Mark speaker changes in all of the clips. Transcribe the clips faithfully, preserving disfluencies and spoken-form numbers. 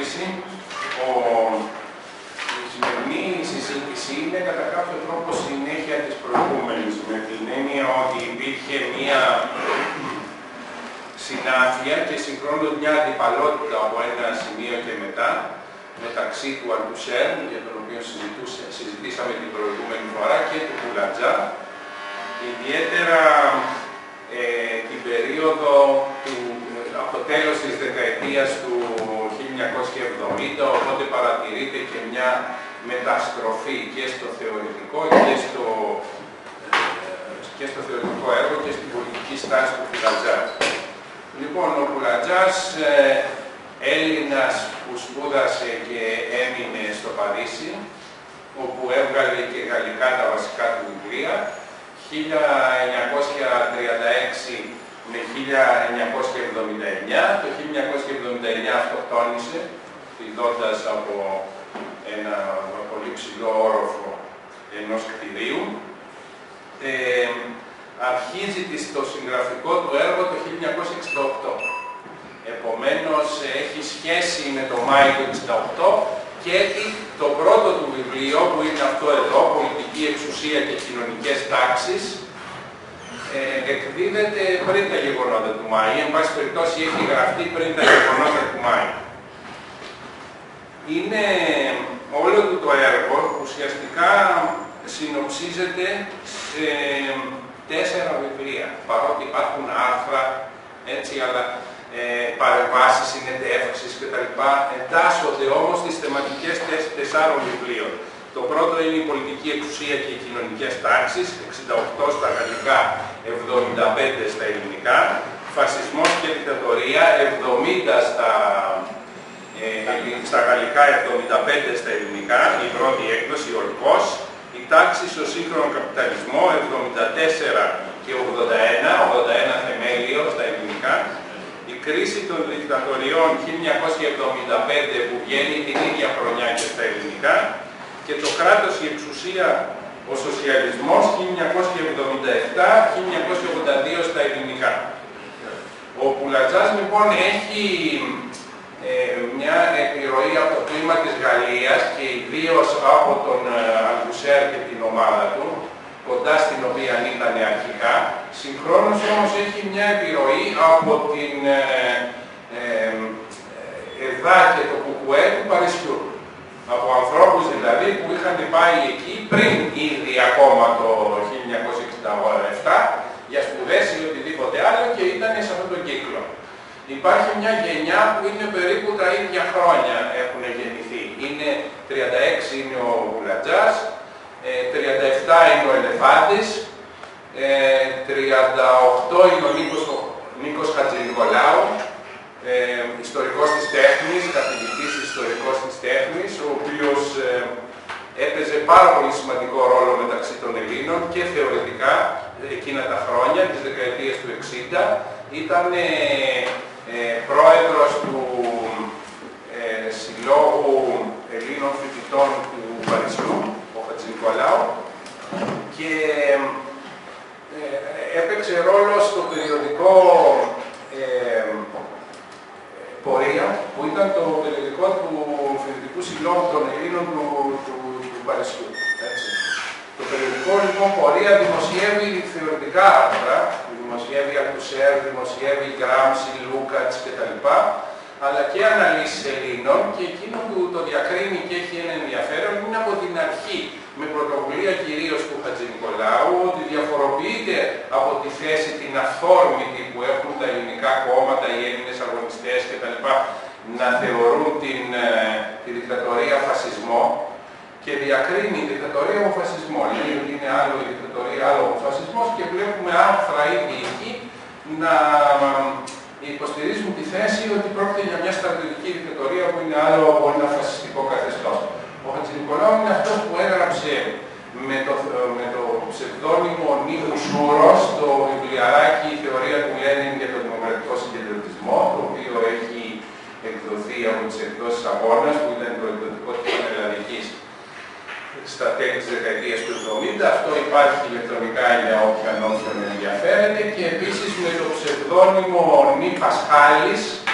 Speaker 1: συζήτηση. Ο... Η σημερινή συζήτηση είναι κατά κάποιο τρόπο συνέχεια της προηγούμενης, με την έννοια ότι υπήρχε μία συνάφεια και συγχρόνως μια αντιπαλότητα από ένα σημείο και μετά μεταξύ του Αλτουσέρ, για τον οποίο συζητήσαμε την προηγούμενη φορά, και του Κουλατζά, ιδιαίτερα ε, την περίοδο του, από το τέλος της δεκαετίας του χίλια εννιακόσια εβδομήντα, οπότε παρατηρείται και μια μεταστροφή και στο θεωρητικό και στο, και στο θεωρητικό έργο και στην πολιτική στάση του Κουλατζά. Λοιπόν, ο Κουλατζάς, ε, Έλληνας που σπούδασε και έμεινε στο Παρίσι, όπου έβγαλε και γαλλικά τα βασικά του βιβλία, χίλια εννιακόσια τριάντα έξι με χίλια εννιακόσια εβδομήντα εννιά. Το χίλια εννιακόσια εβδομήντα εννιά αυτοκτόνησε, φοιτώντας από ένα πολύ ψηλό όροφο ενός κτηρίου. Ε, αρχίζει το συγγραφικό του έργο το χίλια εννιακόσια εξήντα οκτώ. Επομένως, έχει σχέση με το Μάη του εξήντα οκτώ και το πρώτο του βιβλίο, που είναι αυτό εδώ, «Πολιτική εξουσία και κοινωνικές τάξεις», ε, εκδίδεται πριν τα γεγονότα του Μάη. Εν πάση περιπτώσει, έχει γραφτεί πριν τα γεγονότα του Μάη. Είναι όλο του το έργο ουσιαστικά συνοψίζεται σε τέσσερα βιβλία, παρότι υπάρχουν άρθρα, έτσι, αλλά ε, παρεμβάσεις, συνεντεύξεις κτλ. Εντάσσονται όμως στις θεματικές τεσσάρων βιβλίων. Το πρώτο είναι η πολιτική εξουσία και οι κοινωνικές τάξεις, εξήντα οκτώ στα γαλλικά, εβδομήντα πέντε στα ελληνικά, φασισμός και δικτατορία, εβδομήντα στα, ε, στα γαλλικά, εβδομήντα πέντε στα ελληνικά, η πρώτη έκδοση, ο Ολκός. Η τάξη στο σύγχρονο καπιταλισμό, εβδομήντα τέσσερα και ογδόντα ένα, ογδόντα ένα θεμέλιο στα ελληνικά. Η κρίση των δικτατοριών, χίλια εννιακόσια εβδομήντα πέντε, που βγαίνει την ίδια χρονιά και στα ελληνικά. Και το κράτος, η εξουσία, ο σοσιαλισμός, χίλια εννιακόσια εβδομήντα επτά με χίλια εννιακόσια ογδόντα δύο στα ελληνικά. Ο Κουλατζάς λοιπόν έχει ε, μια επιρροή από το κλίμα της Γαλλίας και ιδίως από τον Αλτουσέρ και την ομάδα του, κοντά στην οποία ήταν αρχικά. Συγχρόνως όμως έχει μια επιρροή από την ε, ε, ΕΔΑ και το Κουκουέ του Παρισιού. Από ανθρώπους δηλαδή που είχαν πάει εκεί πριν ήδη ακόμα το χίλια εννιακόσια εξήντα επτά για σπουδές ή οτιδήποτε άλλο και ήταν σε αυτόν τον κύκλο. Υπάρχει μια γενιά που είναι περίπου τα ίδια χρόνια έχουν γεννηθεί. Είναι τριάντα έξι είναι ο Κουλατζάς, τριάντα επτά είναι ο Ελεφάντης, τριάντα οκτώ είναι ο Νίκος, Νίκος Χατζηνικολάου, ε, ιστορικός της τέχνης, καθηγητής ιστορικός της τέχνης, ο οποίος ε, έπαιζε πάρα πολύ σημαντικό ρόλο μεταξύ των Ελλήνων και θεωρητικά εκείνα τα χρόνια, τις δεκαετίες του εξήντα. Ήταν ε, ε, πρόεδρος του ε, Συλλόγου Ελλήνων Φοιτητών του Παρισιού, ο Χατζηνικολάου, και ε, έπαιξε ρόλο στο περιοδικό ε, Πορεία, που ήταν το περιοδικό του Φοιτητικού Συλλόγου των Ελλήνων του, του, του Παρισιού. Έτσι. Το περιοδικό λοιπόν Πορεία δημοσιεύει θεωρητικά άρθρα, δημοσιεύει Αλτουσέρ, δημοσιεύει Γκράμψη, Λούκατς κτλ. Αλλά και αναλύσεις Ελλήνων, και εκείνο που το διακρίνει και έχει ένα ενδιαφέρον είναι από την αρχή, με πρωτοβουλία κυρίως του Χατζηνικολάου, ότι διαφοροποιείται από τη θέση την αυθόρμητη που έχουν τα ελληνικά κόμματα, οι Έλληνες αγωνιστές κτλ. Να θεωρούν την, τη δικτατορία φασισμό, και διακρίνει η δικτατορία από φασισμό. Λέει ότι είναι άλλο η δικτατορία, άλλο ο φασισμός, και βλέπουμε άρθρα ήδη εκεί να υποστηρίζουν τη θέση ότι πρόκειται για μια στρατιωτική δικτατορία που είναι άλλο από ένα φασιστικό καθεστώς. Ο Χατζηνικολάου είναι αυτός που έγραψε με το, με το ψευδόνυμο Νίκου Σούρος το βιβλιαράκι «Η θεωρία του Λένιν για τον δημοκρατικό συγκεντρωτισμό», το οποίο έχει εκδοθεί από τις εκδόσεις Αγώνας, που ήταν το εκδοτικό της Ελλαδικής στα τέλη της δεκαετίας του εβδομήντα. Αυτό υπάρχει ηλεκτρονικά για όποιον όποιον ενδιαφέρεται, και επίσης με το ψευδόνυμο Νι Πασχάλης,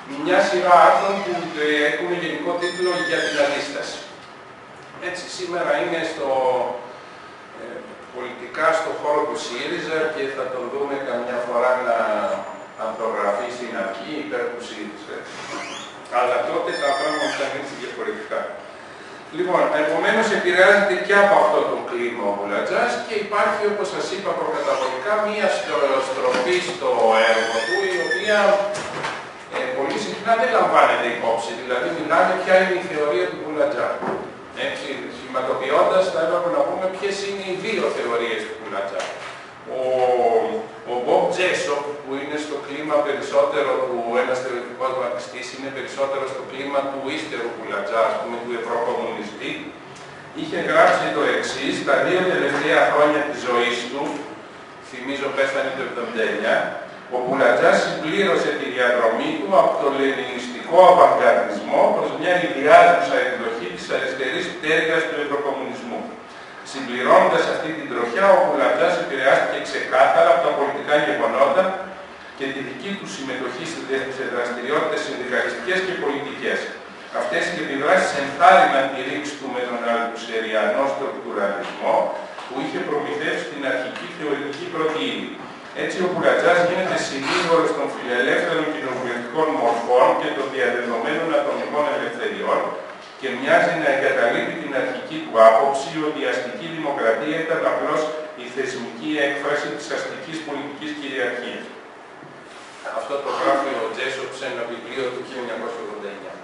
Speaker 1: μια σειρά άρθρων που έχουν γενικό τίτλο «Για την αντίσταση». Έτσι, σήμερα είναι στο, ε, πολιτικά στο χώρο του ΣΥΡΙΖΑ και θα τον δούμε καμιά φορά να ανθογραφεί στην αρχή υπέρ του ΣΥΡΙΖΑ. Αλλά τότε τα πράγματα ήταν έτσι διαφορετικά. Λοιπόν, επομένως επηρεάζεται και από αυτό το κλίμα ο Μπουλατζάς και υπάρχει, όπως σας είπα προκαταβολικά, μία στροφή στο έργο του, η οποία ε, πολύ συχνά δεν λαμβάνεται υπόψη. Δηλαδή, μιλάμε ποια είναι η θεωρία του Μπουλατζά. Έτσι, σχηματοποιώντας, θα έπρεπε να πούμε ποιες είναι οι δύο θεωρίες του Μπουλατζά. Ο, ο Μπομπ Τζέσοπ, που είναι στο κλίμα περισσότερο του, ένας θεωρητικός μαρξιστής, είναι περισσότερο στο κλίμα του ύστερου Μπουλατζά, ας πούμε, του ευρωκομμουνιστή, είχε γράψει το εξής: τα δύο τελευταία χρόνια της ζωής του, θυμίζω πέθανε το εβδομήντα εννιά, ο Μπουλατζάς συμπλήρωσε τη διαδρομή του από το λενινιστικό αβανγκαρδισμό προς μια ιδιάζουσα εκδοχή της αριστερής πτέρυγας του ευρωκομμουνισμού. Συμπληρώνοντας αυτή την τροχιά, ο Μπουλατζάς επηρεάστηκε ξεκάθαρα από τα πολιτικά γεγονότα και τη δική του συμμετοχή σε δραστηριότητες συνδικαλιστικές και πολιτικές. Αυτές οι επιδράσεις ενθάρρυναν τη ρήξη του με τον αλτουσεριανό στρουκτουραλισμό που είχε προμηθεύσει την αρχική θεωρητική πρώτη ύλη. Έτσι, ο Μπουλατζάς γίνεται συνήγορος των φιλελεύθερων κοινοβουλευτικών μορφών και των διαδεδομένων ατομικών ελευθεριών και μοιάζει να εγκαταλείπει την αρχική του άποψη ότι η αστική δημοκρατία ήταν απλώς η θεσμική έκφραση της αστικής πολιτικής κυριαρχίας. Αυτό το γράφει ο Τζέσοπ σε ένα βιβλίο του χίλια εννιακόσια ογδόντα εννιά.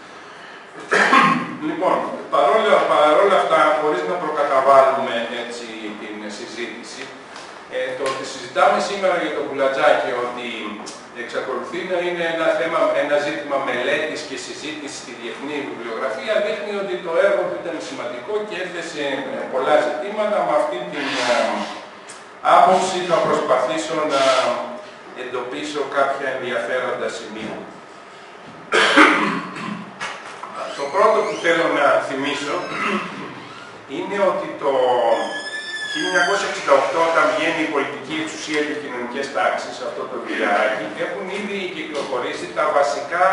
Speaker 1: Λοιπόν, παρόλα, παρόλα αυτά, χωρίς να προκαταβάλουμε έτσι την συζήτηση, ε, το ότι συζητάμε σήμερα για τον Μπουλατζά και ότι εξακολουθεί να είναι ένα θέμα, ένα ζήτημα μελέτης και συζήτηση στη διεθνή βιβλιογραφία, δείχνει ότι το έργο του ήταν σημαντικό και έθεσε πολλά ζητήματα. Με αυτή την α, άποψη θα προσπαθήσω να εντοπίσω κάποια ενδιαφέροντα σημεία. Το πρώτο που θέλω να θυμίσω είναι ότι το χίλια εννιακόσια εξήντα οκτώ, όταν βγαίνει η πολιτική εξουσία και οι κοινωνικές τάξεις, αυτό το βιβλιαράκι, έχουν ήδη κυκλοφορήσει τα βασικά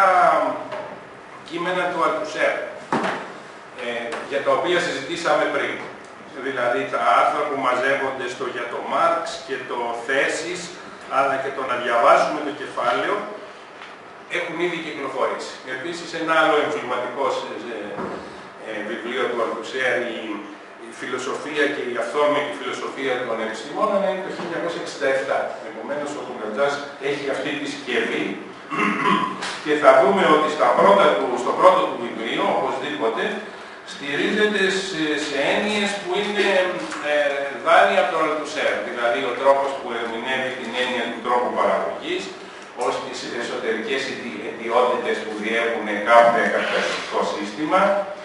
Speaker 1: κείμενα του Αλτουσέρ, ε, για τα οποία συζητήσαμε πριν. Δηλαδή τα άρθρα που μαζεύονται στο για το Μάρξ και το θέσεις, αλλά και το να διαβάζουμε το κεφάλαιο, έχουν ήδη κυκλοφορήσει. Επίσης, ένα άλλο εμβληματικό ε, ε, βιβλίο του Αλτουσέρ, η η φιλοσοφία και η αυθόρμητη φιλοσοφία των επιστημόνων, είναι το χίλια εννιακόσια εξήντα επτά. Επομένως, ο Μπουλατζάς έχει αυτή τη συσκευή και θα δούμε ότι στα πρώτα του, στο πρώτο του βιβλίο, οπωσδήποτε, στηρίζεται σε, σε έννοιες που είναι ε, δάνεια από τον Αλτουσέρ. Δηλαδή, ο τρόπος που ερμηνεύει την έννοια του τρόπου παραγωγής, ως τις εσωτερικές ιδιότητες που διέπουν κάθε καπιταλιστικό σύστημα,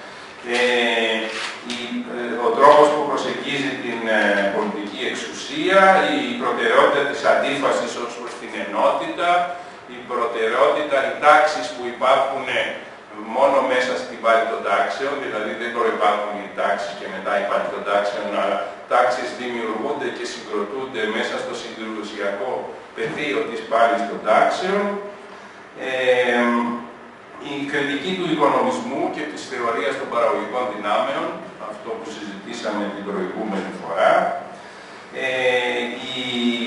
Speaker 1: Ε, η, ο τρόπος που προσεγγίζει την ε, πολιτική εξουσία, η προτεραιότητα της αντίφασης ως προς την ενότητα, η προτεραιότητα, οι τάξεις που υπάρχουν μόνο μέσα στην πάλη των τάξεων, δηλαδή δεν προϋπάρχουν οι τάξεις και μετά η πάλη των τάξεων, αλλά τάξεις δημιουργούνται και συγκροτούνται μέσα στο συγκρουσιακό πεδίο της πάλης των τάξεων. Ε, Η κριτική του οικονομισμού και της θεωρίας των παραγωγικών δυνάμεων, αυτό που συζητήσαμε την προηγούμενη φορά. Ε, η,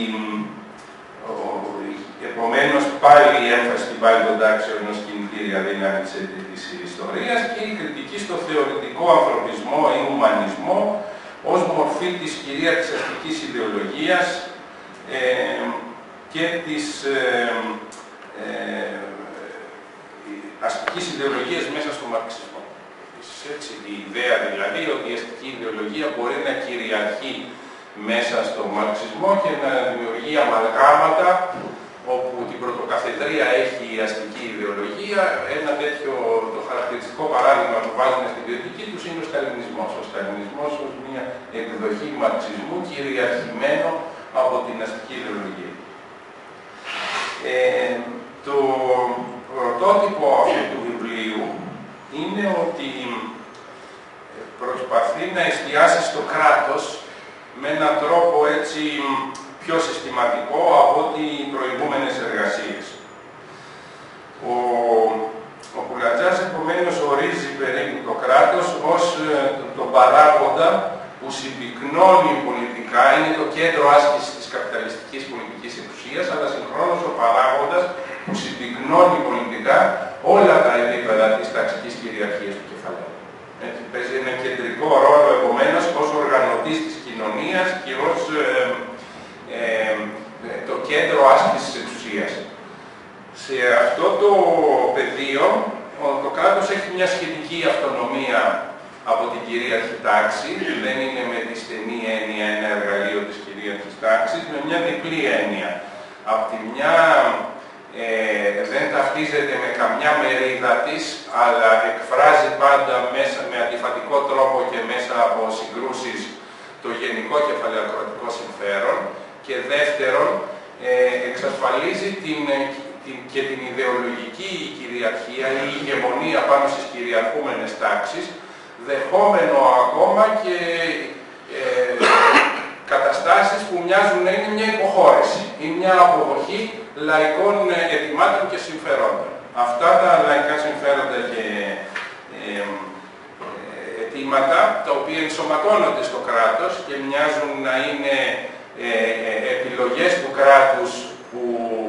Speaker 1: ο, επομένως, πάλι η έμφαση στην πάλη των τάξεων ως κινητήρια δύναμη της, της ιστορίας και η κριτική στο θεωρητικό ανθρωπισμό ή ουμανισμό ως μορφή της κυρίαρχης αστικής ιδεολογίας ε, και της ε, ε, αστικής ιδεολογίας μέσα στο μαρξισμό. Έτσι, η ιδέα δηλαδή ότι η αστική ιδεολογία μπορεί να κυριαρχεί μέσα στο μαρξισμό και να δημιουργεί αμαλγάματα όπου την πρωτοκαθεδρία έχει η αστική ιδεολογία. Ένα τέτοιο το χαρακτηριστικό παράδειγμα που βάζουν στην κριτική τους είναι ο σταλινισμός. Ο σταλινισμός ως μια εκδοχή μαρξισμού κυριαρχημένο από την αστική ιδεολογία. Ε, το πρωτότυπο αυτού του βιβλίου είναι ότι προσπαθεί να εστιάσει στο κράτος με έναν τρόπο έτσι πιο συστηματικό από ό,τι οι προηγούμενες εργασίες. Ο συγχρόνως ο παράγοντας που συμπυκνώνει πολιτικά όλα τα επίπεδα της ταξικής κυριαρχίας του κεφαλαίου. Έτσι, παίζει ένα κεντρικό ρόλο επομένως ως οργανωτής της κοινωνίας και ως ε, ε, το κέντρο άσκησης εξουσίας. Σε αυτό το πεδίο το κράτος έχει μια σχετική αυτονομία από την κυρίαρχη τάξη, δεν είναι με τη στενή έννοια ένα εργαλείο της κυρίαρχης τάξης, με μια διπλή έννοια. Από τη μια ε, δεν ταυτίζεται με καμιά μερίδα της, αλλά εκφράζει πάντα μέσα, με αντιφατικό τρόπο και μέσα από συγκρούσεις το γενικό κεφαλαιοκρατικό συμφέρον, και δεύτερον ε, εξασφαλίζει την, την, και την ιδεολογική κυριαρχία ή ηγεμονία πάνω στις κυριαρχούμενες τάξεις, δεχόμενο ακόμα και ε, καταστάσεις που μοιάζουν να είναι μια υποχώρηση ή μια αποδοχή λαϊκών αιτημάτων και συμφερόντων. Αυτά τα λαϊκά συμφέροντα και ε, αιτήματα, τα οποία ενσωματώνονται στο κράτος και μοιάζουν να είναι ε, ε, επιλογές του κράτους που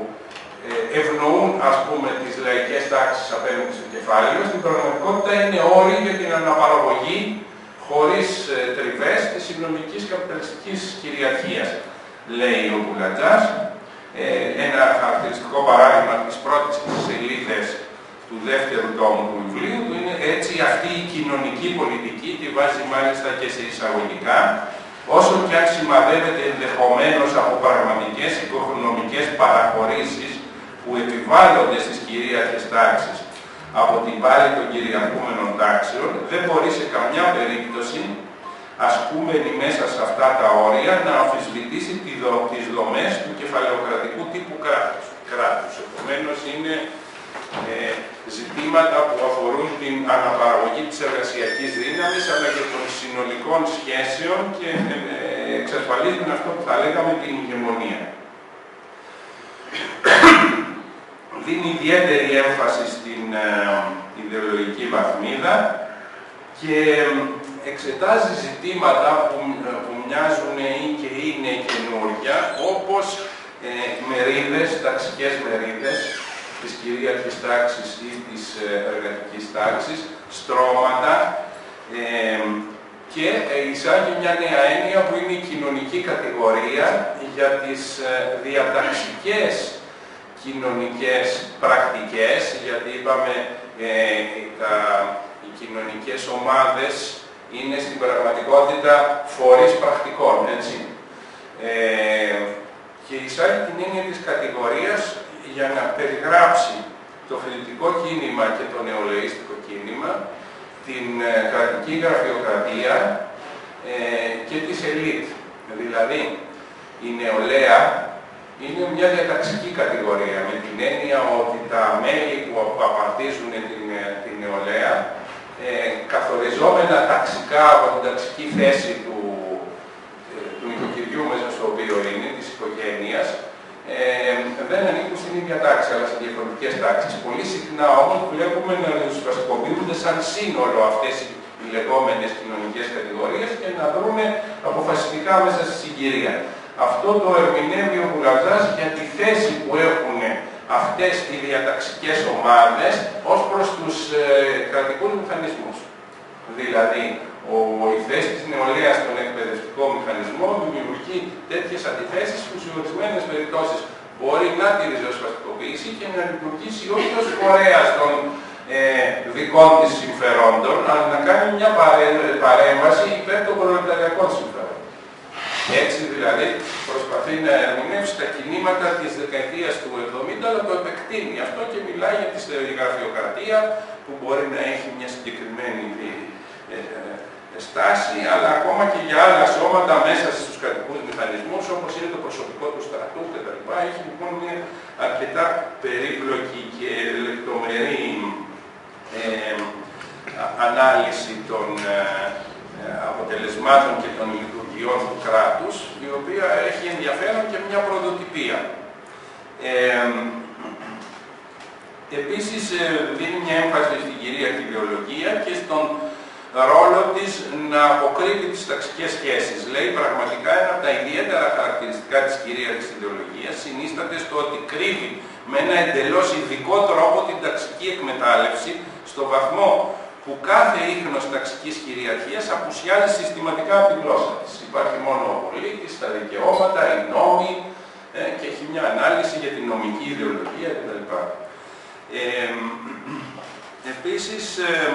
Speaker 1: ευνοούν, ας πούμε, τις λαϊκές τάξεις απέναντι στο κεφάλαιο, στην πραγματικότητα είναι όροι για την αναπαραγωγή χωρίς ε, τριβές της συνομικής καπιταλιστικής κυριαρχίας, λέει ο Μπουλατζάς. Ε, ένα χαρακτηριστικό παράδειγμα της πρώτης σελίδας του δεύτερου τόμου του βιβλίου του είναι έτσι αυτή η κοινωνική πολιτική, τη βάζει μάλιστα και σε εισαγωγικά, όσο και αν σημαδεύεται ενδεχομένως από πραγματικές οικονομικές παραχωρήσεις που επιβάλλονται στις κυρίαρχες τάξεις από την πάλη των κυριαρχούμενων τάξεων, δεν μπορεί σε καμιά περίπτωση, ασκούμενη μέσα σε αυτά τα όρια, να αμφισβητήσει τις δομές του κεφαλαιοκρατικού τύπου κράτους. κράτους. Επομένως, είναι ε, ζητήματα που αφορούν την αναπαραγωγή της εργασιακής δύναμης, αλλά και των συνολικών σχέσεων και ε, εξασφαλίζουν αυτό που θα λέγαμε την ηγεμονία. Δίνει ιδιαίτερη έμφαση στην ε, ιδεολογική βαθμίδα και εξετάζει ζητήματα που, που μοιάζουν ή και είναι καινούργια, όπως ε, μερίδες, ταξικές μερίδες της κυρίαρχης τάξης ή της εργατικής τάξης, στρώματα, ε, και εισάγει μια νέα έννοια που είναι η κοινωνική κατηγορία για τις ε, διαταξικές κοινωνικές πρακτικές, γιατί είπαμε ε, τα, οι κοινωνικές ομάδες είναι στην πραγματικότητα φορείς πρακτικών, έτσι. Ε, και εισάγει την έννοια της κατηγορίας για να περιγράψει το φοιτητικό κίνημα και το νεολαίστικο κίνημα, την ε, κρατική γραφειοκρατία ε, και τις ελίτ. Δηλαδή, η νεολαία είναι μια διαταξική κατηγορία, με την έννοια ότι τα μέλη που απαρτίζουν την, την νεολαία, ε, καθοριζόμενα ταξικά από την ταξική θέση του, ε, του νοικοκυριού μέσα στο οποίο είναι, της οικογένειας, ε, δεν ανήκουν στην ίδια τάξη, αλλά σε διαφορετικές τάξεις. Πολύ συχνά όμως βλέπουμε να ριζοσπαστικοποιούνται σαν σύνολο αυτές οι λεγόμενες κοινωνικές κατηγορίες και να δρουν αποφασιστικά μέσα στη συγκυρία. Αυτό το ερμηνεύει ο Μπουλατζάς για τη θέση που έχουν αυτές οι διαταξικές ομάδες ως προς τους ε, κρατικούς μηχανισμούς. Δηλαδή, ο, η θέση της νεολαίας στον εκπαιδευτικό μηχανισμό δημιουργεί τέτοιες αντιθέσεις που σε ορισμένες περιπτώσεις μπορεί να τη ριζοσπαστικοποιήσει και να λειτουργήσει όχι ως φορέας των ε, δικών της συμφερόντων, αλλά να κάνει μια παρέ, παρέμβαση υπέρ των προλεταριακών συμφερόντων. Έτσι δηλαδή προσπαθεί να ερμηνεύσει τα κινήματα της δεκαετίας του εβδομήντα, αλλά το επεκτείνει αυτό και μιλάει για τη γραφειοκρατία που μπορεί να έχει μια συγκεκριμένη στάση, αλλά ακόμα και για άλλα σώματα μέσα στους κρατικούς μηχανισμούς, όπως είναι το προσωπικό του στρατού κτλ. Έχει λοιπόν μια αρκετά περίπλοκη και λεπτομερή ε, ανάλυση των ε, αποτελεσμάτων και των λειτουργιών του κράτους, η οποία έχει ενδιαφέρον και μια πρωτοτυπία. Ε, επίσης, δίνει μια έμφαση στην κυρίαρχη ιδεολογία και στον ρόλο της να αποκρύβει τις ταξικές σχέσεις. Λέει πραγματικά ένα από τα ιδιαίτερα χαρακτηριστικά της κυρίαρχης ιδεολογίας συνίσταται στο ότι κρύβει με ένα εντελώς ειδικό τρόπο την ταξική εκμετάλλευση στο βαθμό που κάθε ίχνος ταξικής κυριαρχίας απουσιάζει συστηματικά από τη γλώσσα της. Υπάρχει μόνο ο πολίτης, τα δικαιώματα, οι νόμοι ε, και έχει μια ανάλυση για την νομική ιδεολογία κτλ. Ε, επίσης, ε,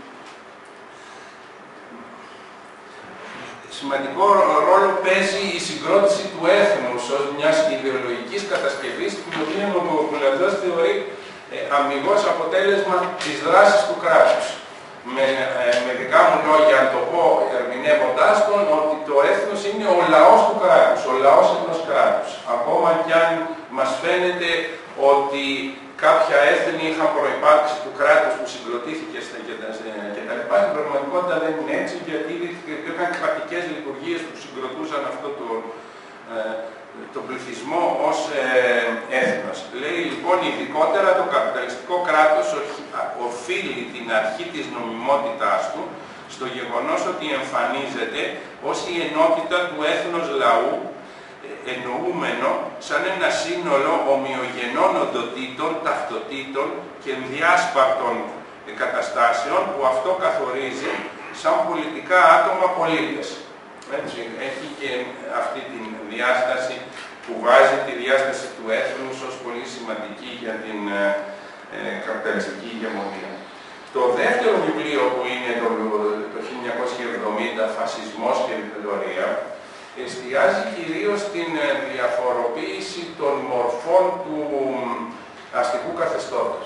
Speaker 1: σημαντικό ρόλο παίζει η συγκρότηση του έθνους ως μιας ιδεολογικής κατασκευής, την οποία ο Κουλαντζάς θεωρεί ε, αμιγώς αποτέλεσμα της δράσης του κράτους. Με, ε, με δικά μου λόγια, αν το πω ερμηνεύοντάς τον, ότι το έθνος είναι ο λαός του κράτους, ο λαός ενός κράτους. Ακόμα κι αν μας φαίνεται ότι κάποια έθνη είχαν προϋπάρξει του κράτους που συγκροτήθηκε και τα λοιπά, στην πραγματικότητα δεν είναι έτσι, γιατί υπήρχαν κρατικές λειτουργίες που συγκροτούσαν αυτό το, ε, τον πληθυσμό ως ε, έθνος. Λέει λοιπόν ειδικότερα το καπιταλιστικό κράτος οφείλει την αρχή της νομιμότητάς του στο γεγονός ότι εμφανίζεται ως η ενότητα του έθνος λαού, εννοούμενο σαν ένα σύνολο ομοιογενών οντοτήτων, ταυτοτήτων και διάσπαρτων καταστάσεων που αυτό καθορίζει σαν πολιτικά άτομα πολίτες. Έτσι, έχει και αυτή τη διάσταση που βάζει τη διάσταση του έθνους ως πολύ σημαντική για την ε, καπιταλιστική ηγεμονία. Το δεύτερο βιβλίο που είναι το, το χίλια εννιακόσια εβδομήντα, «Φασισμός και δικτατορία», εστιάζει κυρίως στην διαφοροποίηση των μορφών του αστικού καθεστώτος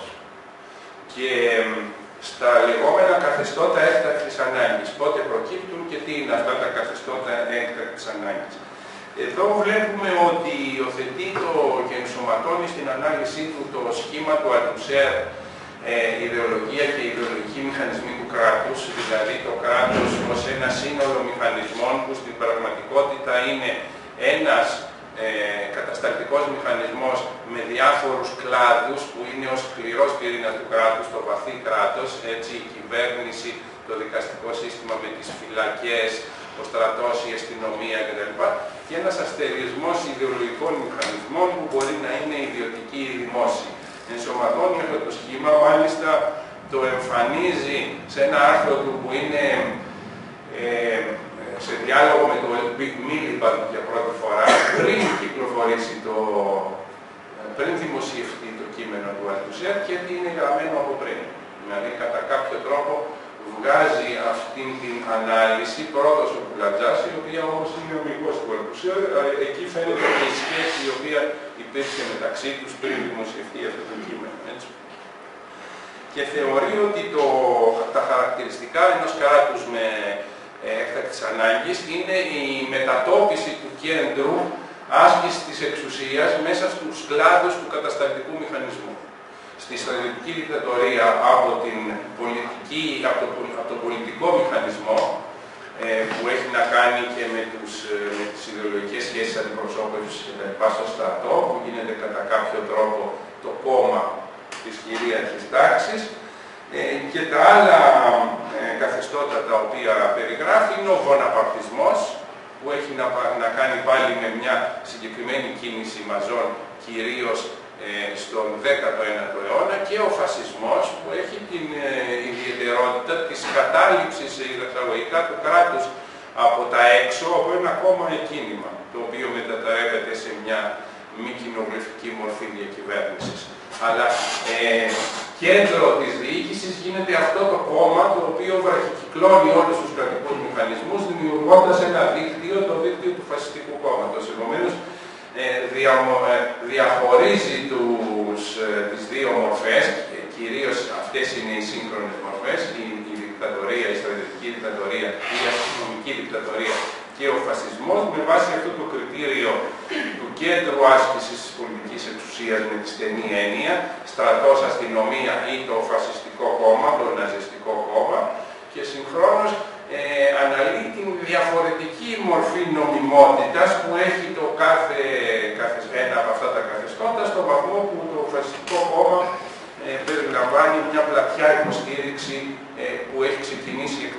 Speaker 1: και στα λεγόμενα καθεστώτα έκτακτης ανάγκης. Πότε προκύπτουν και τι είναι αυτά τα καθεστώτα έκτακτης ανάγκης. Εδώ βλέπουμε ότι υιοθετεί το και ενσωματώνει στην ανάλυση του το σχήμα του Αλτουσέρ, ε, ιδεολογία και ιδεολογικοί μηχανισμοί του κράτους, δηλαδή το κράτος ως ένα σύνολο μηχανισμών που στην πραγματικότητα είναι ένας ε, κατασταλτικός μηχανισμός με διάφορους κλάδους που είναι ο σκληρός πυρήνας του κράτους, το βαθύ κράτος, έτσι η κυβέρνηση, το δικαστικό σύστημα με τις φυλακές, ο στρατός, η αστυνομία κτλ. Και ένας αστερισμός ιδεολογικών μηχανισμών που μπορεί να είναι ιδιωτικοί ή δημόσιοι. Ενσωματώνει αυτό το σχήμα, μάλιστα το εμφανίζει σε ένα άρθρο του που είναι ε, σε διάλογο με το Miliband για πρώτη φορά, πριν κυκλοφορήσει το, πριν δημοσιευτεί το κείμενο του Αλτουσέρ και τι είναι γραμμένο από πριν. Δηλαδή, κατά κάποιο τρόπο βγάζει αυτή την ανάλυση πρώτος ο Κουλαντζάς, η οποία όμως είναι ο μυϊκός του Αλτουσέρ. Εκεί φαίνεται και η σχέση η οποία υπήρχε μεταξύ τους πριν δημοσιευτεί αυτό το κείμενο. Έτσι. Και θεωρεί ότι το, τα χαρακτηριστικά ενός κράτους με έκτακτης ανάγκης είναι η μετατόπιση του κέντρου άσκησης της εξουσίας μέσα στους κλάδους του κατασταλτικού μηχανισμού. Στη στρατιωτική δικτατορία από, την πολιτική, από, το, από τον πολιτικό μηχανισμό ε, που έχει να κάνει και με, τους, με τις ιδεολογικές σχέσεις αντιπροσώπευσης στο στρατό, που γίνεται κατά κάποιο τρόπο το κόμμα της κυρίαρχης τάξης, ε, και τα άλλα ε, καθεστώτα τα οποία περιγράφει είναι ο βοναπαρτισμός, που έχει να, να κάνει πάλι με μια συγκεκριμένη κίνηση μαζών, κυρίως ε, στον δέκατο ένατο αιώνα, και ο φασισμός, που έχει την ε, ιδιαιτερότητα της κατάληψης εισαγωγικά του κράτους από τα έξω, από ένα ακόμα κίνημα, το οποίο μετατρέπεται σε μια μη κοινοβουλευτική μορφή διακυβέρνησης. Αλλά ε, κέντρο της διοίκησης γίνεται αυτό το κόμμα, το οποίο βραχικυκλώνει όλους τους κρατικούς μηχανισμούς, δημιουργώντας ένα δίκτυο, το δίκτυο του φασιστικού κόμματος. Επομένως, ε, δια, ε, διαχωρίζει τους, ε, τις δύο μορφές, και κυρίως αυτές είναι οι σύγχρονες μορφές, η, η δικτατορία, η στρατιωτική δικτατορία, η αστυνομική δικτατορία και ο φασισμός, με βάση αυτό το κριτήριο του κέντρου άσκησης της πολιτικής εξουσίας με τη στενή έννοια, στρατός, αστυνομία ή το φασιστικό κόμμα, το ναζιστικό κόμμα, και συγχρόνως ε, αναλύει την διαφορετική μορφή νομιμότητας που έχει το κάθε, κάθε ένα από αυτά τα καθεστώτα, στον βαθμό που το φασιστικό κόμμα ε, περιλαμβάνει μια πλατιά υποστήριξη ε, που έχει ξεκινήσει εκ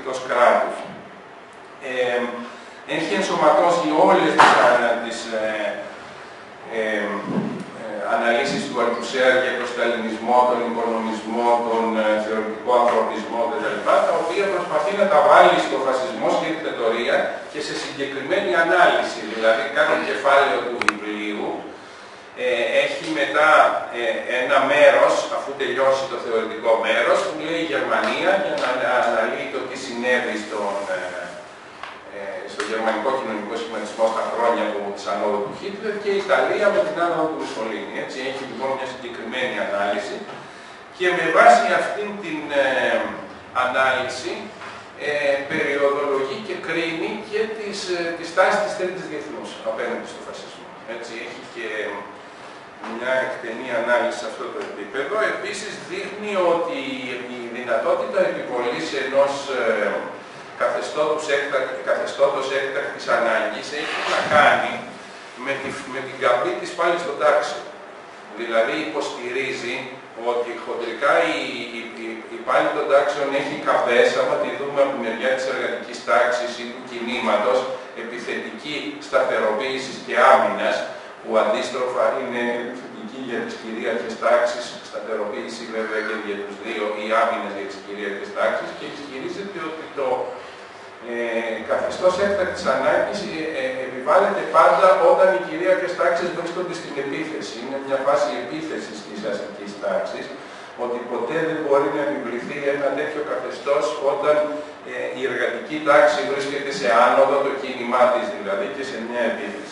Speaker 1: εκτός κράτους. Ε, έχει ενσωματώσει όλες τις, τις ε, ε, αναλύσεις του Αλθουσέρ για τον σταλινισμό, τον οικονομισμό, τον ε, θεωρητικό ανθρωπισμό κτλ. Τα οποία προσπαθεί να τα βάλει στο φασισμό, στη δικτατορία και σε συγκεκριμένη ανάλυση. Δηλαδή, κάθε κεφάλαιο του βιβλίου ε, έχει μετά ε, ένα μέρος, αφού τελειώσει το θεωρητικό μέρος, που λέει η Γερμανία για να αναλύει το τι συνέβη στον, ε, στο γερμανικό κοινωνικό σχηματισμό στα χρόνια του, της ανόδου του Χίτλερ και η Ιταλία με την άνοδο του Μουσολίνη. Έτσι έχει λοιπόν μια συγκεκριμένη ανάλυση και με βάση αυτήν την ε, ανάλυση ε, περιοδολογεί και κρίνει και τις, ε, τις τάσεις της Τρίτης Διεθνούς απέναντι στο φασισμό. Έτσι έχει και μια εκτενή ανάλυση σε αυτό το επίπεδο. Επίσης δείχνει ότι η δυνατότητα επιβολής ενός ε, καθεστώτος, έκτα, καθεστώτος έκτακτης ανάγκης έχει να κάνει με, τη, με την καμπή της πάλι στον τάξιο. Δηλαδή υποστηρίζει ότι χοντρικά η, η, η, η πάλι των τάξεων έχει καμπές, άμα τη δούμε από τη μεριά της εργατικής τάξης ή του κινήματος, επιθετική σταθεροποίησης και άμυνας, που αντίστροφα είναι επιθετική για τις κυρίαρχες τάξεις, σταθεροποίηση βέβαια και για τους δύο, ή άμυνας για τις κυρίαρχες τάξεις, και ισχυρίζεται ότι το Ε, καθεστώς έκτακτης ανάγκης ε, ε, επιβάλλεται πάντα όταν οι κυρίαρχες τάξεις βρίσκονται στην επίθεση. Είναι μια φάση επίθεσης της αστικής τάξης, ότι ποτέ δεν μπορεί να επιβληθεί ένα τέτοιο καθεστώς όταν ε, η εργατική τάξη βρίσκεται σε άνοδο, το κίνημά της δηλαδή, και σε μια επίθεση.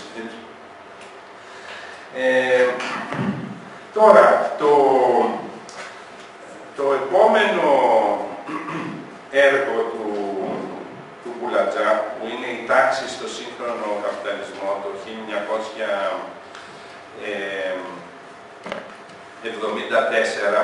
Speaker 1: Ε, τώρα, το, το επόμενο έργο του Κουλατζά, που είναι η τάξη στο σύγχρονο καπιταλισμό το χίλια εννιακόσια εβδομήντα τέσσερα,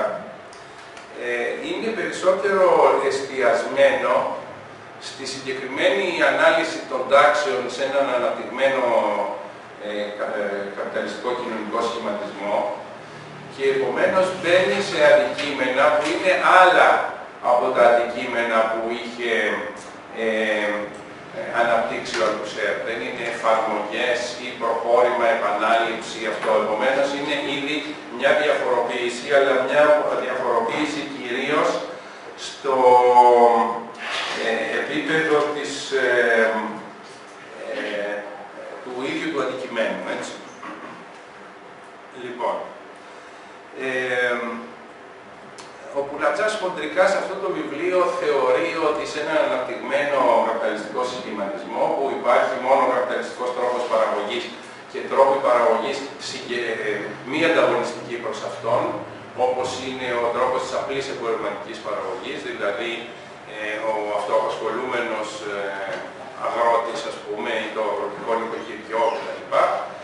Speaker 1: ε, είναι περισσότερο εστιασμένο στη συγκεκριμένη ανάλυση των τάξεων σε έναν αναπτυγμένο ε, καπιταλιστικό κοινωνικό σχηματισμό και επομένως μπαίνει σε αντικείμενα που είναι άλλα από τα αντικείμενα που είχε Ε, ε, αναπτύξει ο Αλθουσέρ. Δεν είναι εφαρμογές ή προχώρημα, επανάληψη αυτό. Επομένως είναι ήδη μια διαφοροποίηση, αλλά μια διαφοροποίηση κυρίως στο ε, επίπεδο της, ε, ε, του ίδιου του αντικειμένου. Έτσι. Λοιπόν, ε, ο Κουλατζάς χοντρικά σε αυτό το βιβλίο θεωρεί ότι σε έναν αναπτυγμένο καπιταλιστικό σχηματισμό που υπάρχει μόνο καπιταλιστικός τρόπος παραγωγής και τρόποι παραγωγής μη ανταγωνιστικοί προς αυτόν, όπως είναι ο τρόπος της απλής εμπορευματικής παραγωγής, δηλαδή ε, ο αυτοαπασχολούμενος ε, αγρότης, ας πούμε, ή το αγροτικό νοικοκυριό κτλ.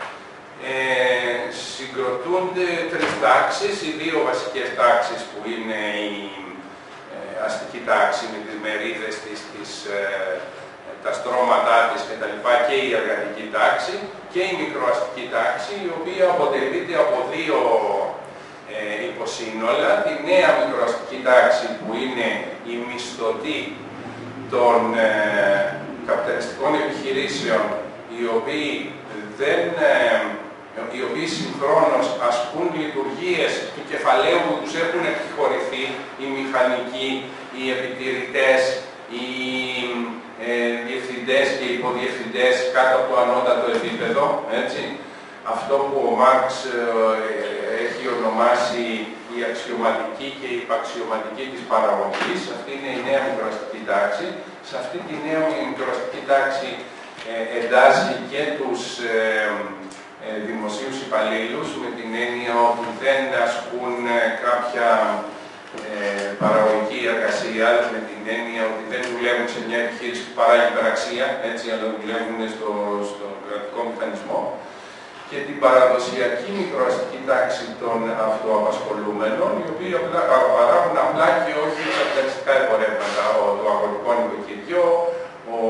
Speaker 1: Ε, συγκροτούνται τρεις τάξεις, οι δύο βασικές τάξεις που είναι η ε, αστική τάξη με τις μερίδες της, της, ε, τα στρώματά της κτλ. Και η εργατική τάξη και η μικροαστική τάξη, η οποία αποτελείται από δύο ε, υποσύνολα. Τη νέα μικροαστική τάξη που είναι η μισθωτή των ε, καπιταλιστικών επιχειρήσεων, οι οποίοι δεν ε, οι οποίοι συγχρόνως ασκούν λειτουργίες του κεφαλαίου που τους έχουν εκχωρηθεί, οι μηχανικοί, οι επιτηρητές, οι ε, διευθυντές και οι υποδιευθυντές κάτω από το ανώτατο επίπεδο. Έτσι. Αυτό που ο Μάρξ ε, έχει ονομάσει η αξιωματική και η υπαξιωματική της παραγωγής. Αυτή είναι η νέα μικροαστική τάξη. Σε αυτή τη νέα μικροαστική τάξη ε, εντάσσει και τους ε, δημοσίους υπαλλήλους, με την έννοια ότι δεν ασκούν κάποια ε, παραγωγική εργασία, με την έννοια ότι δεν δουλεύουν σε μια επιχείρηση που παράγει υπεραξία, έτσι, αλλά δουλεύουν στο, στο κρατικό μηχανισμό, και την παραδοσιακή μικροαστική τάξη των αυτοαπασχολούμενων, οι οποίοι απλά, παράγουν απλά και όχι καπιταλιστικά εμπορεύματα, το αγροτικό νοικοκυριό, ο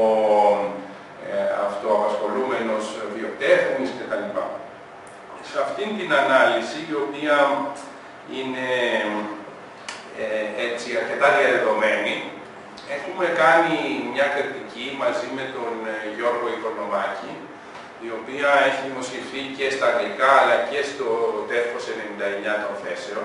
Speaker 1: αυτοαπασχολούμενος βιοτέχνης κτλ. Σε αυτήν την ανάλυση, η οποία είναι ε, έτσι αρκετά διαδεδομένη, έχουμε κάνει μια κριτική μαζί με τον Γιώργο Οικονομάκη, η οποία έχει δημοσιευθεί και στα αγγλικά αλλά και στο τεύχος ενενήντα εννιά των θέσεων,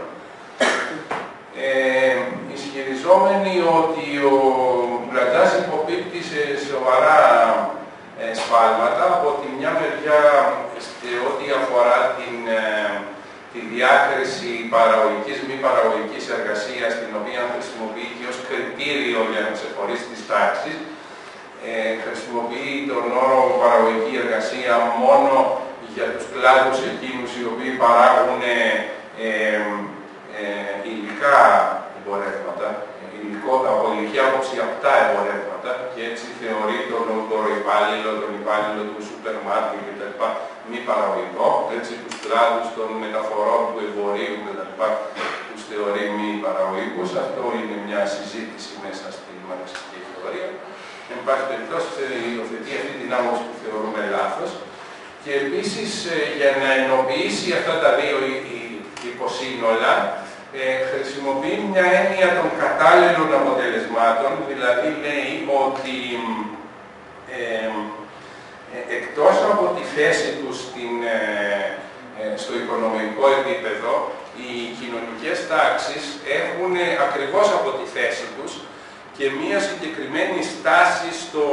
Speaker 1: ε, ισχυριζόμενοι ότι ο Μπουλατζάς υποπίπτει σε σοβαρά ε, σφάλματα. Από τη μια μεριά, ό,τι αφορά την, ε, τη διάκριση παραγωγικής μη παραγωγικής εργασίας, την οποία χρησιμοποιεί και ως κριτήριο για να ξεχωρίσει τις τάξεις. Ε, χρησιμοποιεί τον όρο παραγωγική εργασία μόνο για τους κλάδους εκείνους οι οποίοι παράγουν ε, ε, ε, υλικά εμπορεύματα, υλικό, από υλική άποψη απτά εμπορεύματα, και έτσι θεωρεί τον υπάλληλο, τον υπάλληλο του σούπερ μάρκετ κτλ. Μη παραγωγικό, έτσι τους κλάδους των μεταφορών του εμπορίου κτλ. Τους θεωρεί μη παραγωγικούς. Αυτό είναι μια συζήτηση μέσα στη μαρξιστική θεωρία. Εν πάση περιπτώσει, υιοθετεί αυτή την άποψη που θεωρούμε λάθος, και επίσης για να ενοποιήσει αυτά τα δύο υποσύνολα ε, χρησιμοποιεί μια έννοια των κατάλληλων αποτελεσμάτων, δηλαδή λέει ότι ε, ε, εκτός από τη θέση τους στην, ε, ε, στο οικονομικό επίπεδο, οι κοινωνικές τάξεις έχουν ακριβώς από τη θέση τους και μία συγκεκριμένη στάση στο,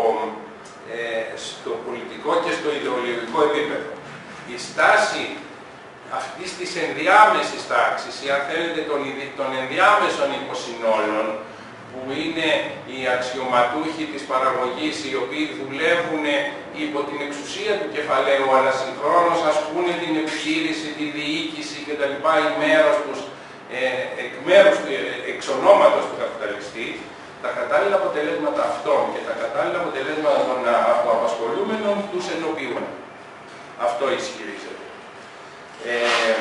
Speaker 1: ε, στο πολιτικό και στο ιδεολογικό επίπεδο. Η στάση αυτής της ενδιάμεσης τάξης, ή αν θέλετε των, των ενδιάμεσων υποσυνόλων, που είναι οι αξιωματούχοι της παραγωγής, οι οποίοι δουλεύουν υπό την εξουσία του κεφαλαίου, αλλά συγχρόνως ασκούν την επιχείρηση, τη διοίκηση κτλ. Η μέρος τους, ε, εκ μέρους του, εξ ονόματος του καπιταλιστή, τα κατάλληλα αποτελέσματα αυτών και τα κατάλληλα αποτελέσματα των αυτοαπασχολούμενων τους ενοποιούν. Αυτό ισχυρίζεται. Ε,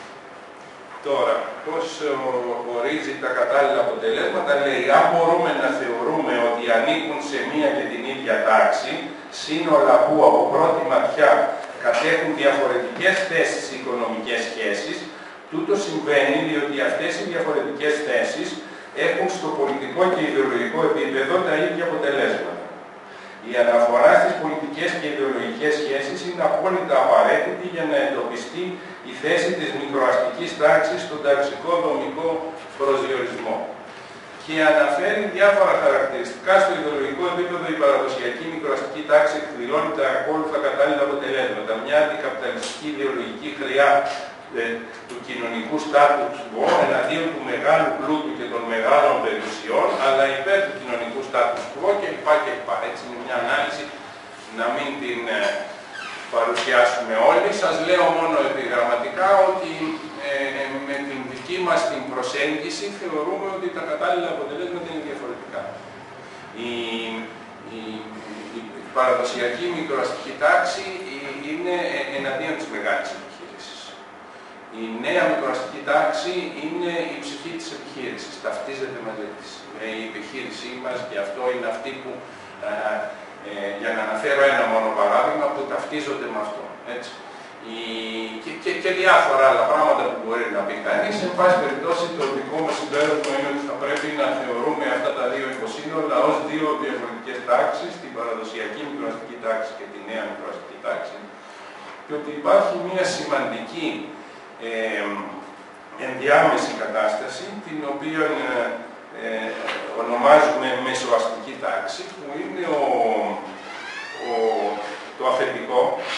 Speaker 1: τώρα, πώς ορίζει τα κατάλληλα αποτελέσματα, λέει, αν μπορούμε να θεωρούμε ότι ανήκουν σε μία και την ίδια τάξη, σύνολα που από πρώτη ματιά κατέχουν διαφορετικές θέσεις σε οικονομικές σχέσεις, τούτο συμβαίνει διότι αυτές οι διαφορετικές θέσεις έχουν στο πολιτικό και ιδεολογικό επίπεδο τα ίδια αποτελέσματα. Η αναφορά στις πολιτικές και ιδεολογικές σχέσεις είναι απόλυτα απαραίτητη για να εντοπιστεί η θέση της μικροαστικής τάξης στον ταξικό δομικό προσδιορισμό. Και αναφέρει διάφορα χαρακτηριστικά. Στο ιδεολογικό επίπεδο η παραδοσιακή μικροαστική τάξη εκδηλώνει τα ακόλουθα κατάλληλα αποτελέσματα. Μια αντικαπιταλιστική ιδεολογική χρειά του κοινωνικού status quo εναντίον του μεγάλου πλούτου και των μεγάλων περιουσιών, αλλά υπέρ του κοινωνικού status quo κλπ. κλπ. Έτσι είναι μια ανάλυση, να μην την ε, παρουσιάσουμε όλοι. Σας λέω μόνο επιγραμματικά ότι ε, με την δική μας την προσέγγιση θεωρούμε ότι τα κατάλληλα αποτελέσματα είναι διαφορετικά. Η, η, η, η παραδοσιακή μικροαστική τάξη είναι εναντίον της μεγάλης επιχείρησης. Η νέα μικροαστική τάξη είναι η ψυχή της επιχείρησης, ταυτίζεται μαζί της. Η επιχείρησή μας, και αυτό είναι αυτή που, ε, ε, για να αναφέρω ένα μόνο παράδειγμα, που ταυτίζονται με αυτό. Έτσι. Η, και, και, και διάφορα άλλα πράγματα που μπορεί να πει κανείς. Εν πάση περιπτώσει, το δικό μας συμπέρασμα είναι ότι θα πρέπει να θεωρούμε αυτά τα δύο υποσύνολα ως δύο διαφορετικές τάξεις, την παραδοσιακή μικροαστική τάξη και τη νέα μικροαστική τάξη, και ότι υπάρχει μια σημαντική Ε, ενδιάμεση κατάσταση, την οποία ε, ε, ονομάζουμε μεσοαστική τάξη, που είναι ο, ο, το αφεντικό,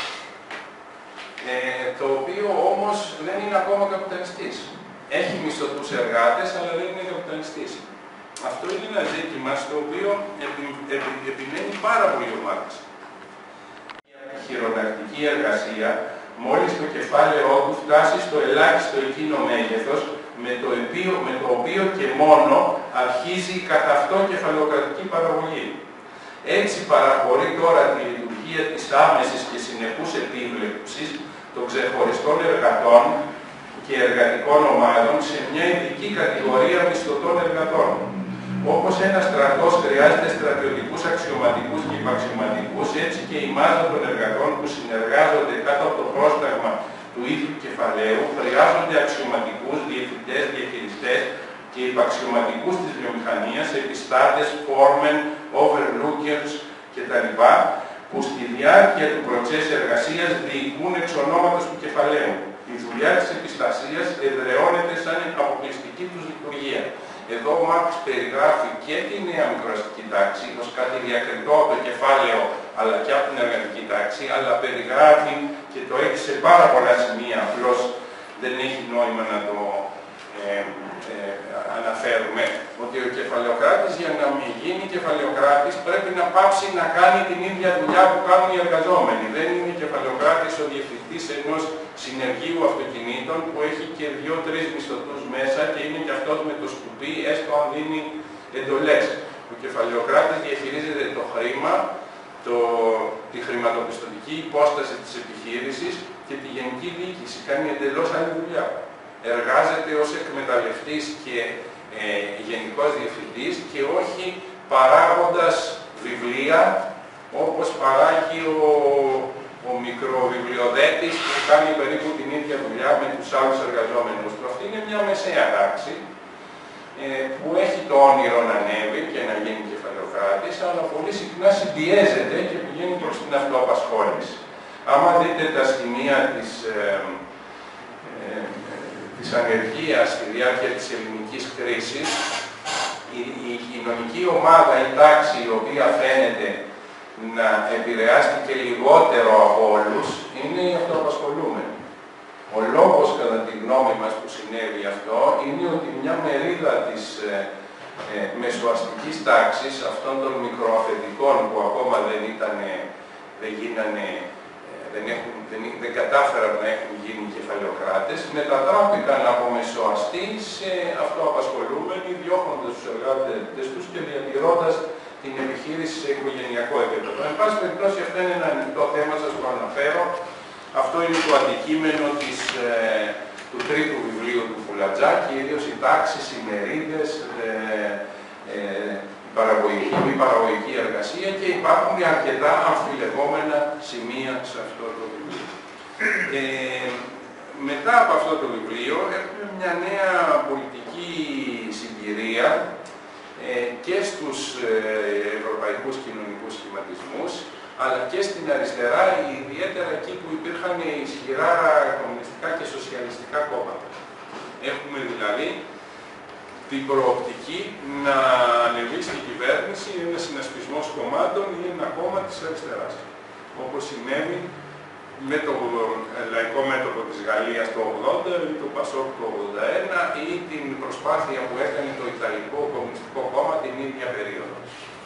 Speaker 1: ε, το οποίο όμως δεν είναι ακόμα καπιταλιστής. Έχει μισθωτούς εργάτες, αλλά δεν είναι καπιταλιστής. Αυτό είναι ένα ζήτημα στο οποίο επι, επι, επιμένει πάρα πολύ ο Μάρξ. Η χειρονακτική εργασία, μόλις το κεφάλαιό του φτάσει στο ελάχιστο εκείνο μέγεθος, με το, οποίο, με το οποίο και μόνο αρχίζει η καθ' αυτό κεφαλαιοκρατική παραγωγή. Έτσι παραχωρεί τώρα τη λειτουργία της άμεσης και συνεχούς επίβλεψης των ξεχωριστών εργατών και εργατικών ομάδων σε μια ειδική κατηγορία μισθωτών εργατών. Όπως ένας στρατός χρειάζεται στρατιωτικούς αξιωματικούς και υπαξιωματικούς, έτσι και η μάζα των εργατών που συνεργάζονται κάτω από το πρόσταγμα του ίδιου κεφαλαίου χρειάζονται αξιωματικούς, διευθυντές, διαχειριστές και υπαξιωματικούς της βιομηχανίας, επιστάτες, foremen, overlookers κτλ. Που στη διάρκεια του προτσέσου εργασίας διοικούν εξ ονόματος του κεφαλαίου. Η δουλειά της επιστασίας εδραιώνεται σαν αποκλειστική τους λειτουργία. Εδώ ο Μάρξ περιγράφει και τη νέα μικροαστική τάξη ως κάτι διακριτό από το κεφάλαιο αλλά και από την εργατική τάξη, αλλά περιγράφει και το έχει σε πάρα πολλά σημεία, απλώς δεν έχει νόημα να το ε, ε, αναφέρουμε, ότι ο κεφαλαιοκράτης για να μην γίνει κεφαλαιοκράτης πρέπει να πάψει να κάνει την ίδια δουλειά που κάνουν οι εργαζόμενοι. Δεν είναι κεφαλαιοκράτης ο διευθυντής ενός συνεργείου αυτοκινήτων που έχει και δύο-τρεις μισθωτούς μέσα και είναι και αυτός με το σκουπί, έστω αν δίνει εντολές. Ο κεφαλαιοκράτης διαχειρίζεται το χρήμα, το, τη χρηματοπιστωτική υπόσταση της επιχείρησης και τη γενική διοίκηση. Κάνει εντελώς άλλη δουλειά. Εργάζεται ως εκμεταλλευτής και ε, γενικός διευθυντής και όχι παράγοντας βιβλία όπως παράγει ο, ο μικροβιβλιοδέτης που κάνει περίπου την ίδια δουλειά με τους άλλους εργαζόμενους του. Αυτή είναι μια μεσαία τάξη ε, που έχει το όνειρο να ανέβει και να γίνει κεφαλαιοκράτης, αλλά πολύ συχνά συμπιέζεται και πηγαίνει προς την αυτοαπασχόληση. Άμα δείτε τα σημεία της ε, ε, της ανεργίας στη διάρκεια της ελληνικής κρίσης, η, η κοινωνική ομάδα, η τάξη η οποία φαίνεται να επηρεάστηκε λιγότερο από όλους, είναι οι αυτοαπασχολούμενοι. Ο λόγος, κατά τη γνώμη μας, που συνέβη αυτό, είναι ότι μια μερίδα της ε, ε, μεσοαστικής τάξης, αυτών των μικροαφεντικών που ακόμα δεν, ήτανε, δεν γίνανε, Δεν, έχουν, δεν, δεν κατάφεραν να έχουν γίνει κεφαλαιοκράτες, μετατράπηκαν από μεσοαστοί σε αυτοαπασχολούμενοι, διώχνοντας τους εργάτες τους και διατηρώντας την επιχείρηση σε οικογενειακό επίπεδο. Εν πάση περιπτώσει, αυτό είναι ένα ανοιχτό θέμα, σας το αναφέρω. Αυτό είναι το αντικείμενο της, ε, του τρίτου βιβλίου του Φουλατζά, κυρίως οι τάξεις, οι μερίδες, ε, ε, παραγωγική, μη παραγωγική εργασία και υπάρχουν αρκετά αμφιλεγόμενα σημεία σε αυτό το βιβλίο. Ε, μετά από αυτό το βιβλίο έχουμε μια νέα πολιτική συγκυρία ε, και στους ε, ευρωπαϊκούς κοινωνικούς σχηματισμούς, αλλά και στην αριστερά, ιδιαίτερα εκεί που υπήρχαν ισχυρά κομμουνιστικά και σοσιαλιστικά κόμματα. Έχουμε δηλαδή την προοπτική να ανεβεί στην κυβέρνηση ένα συνασπισμός κομμάτων ή ένα κόμμα της αριστεράς. Όπως συνέβη με το Λαϊκό Μέτωπο της Γαλλίας το ογδόντα ή το Πασόκ το ογδόντα ένα ή την προσπάθεια που έκανε το Ιταλικό Κομμουνιστικό Κόμμα την ίδια περίοδο.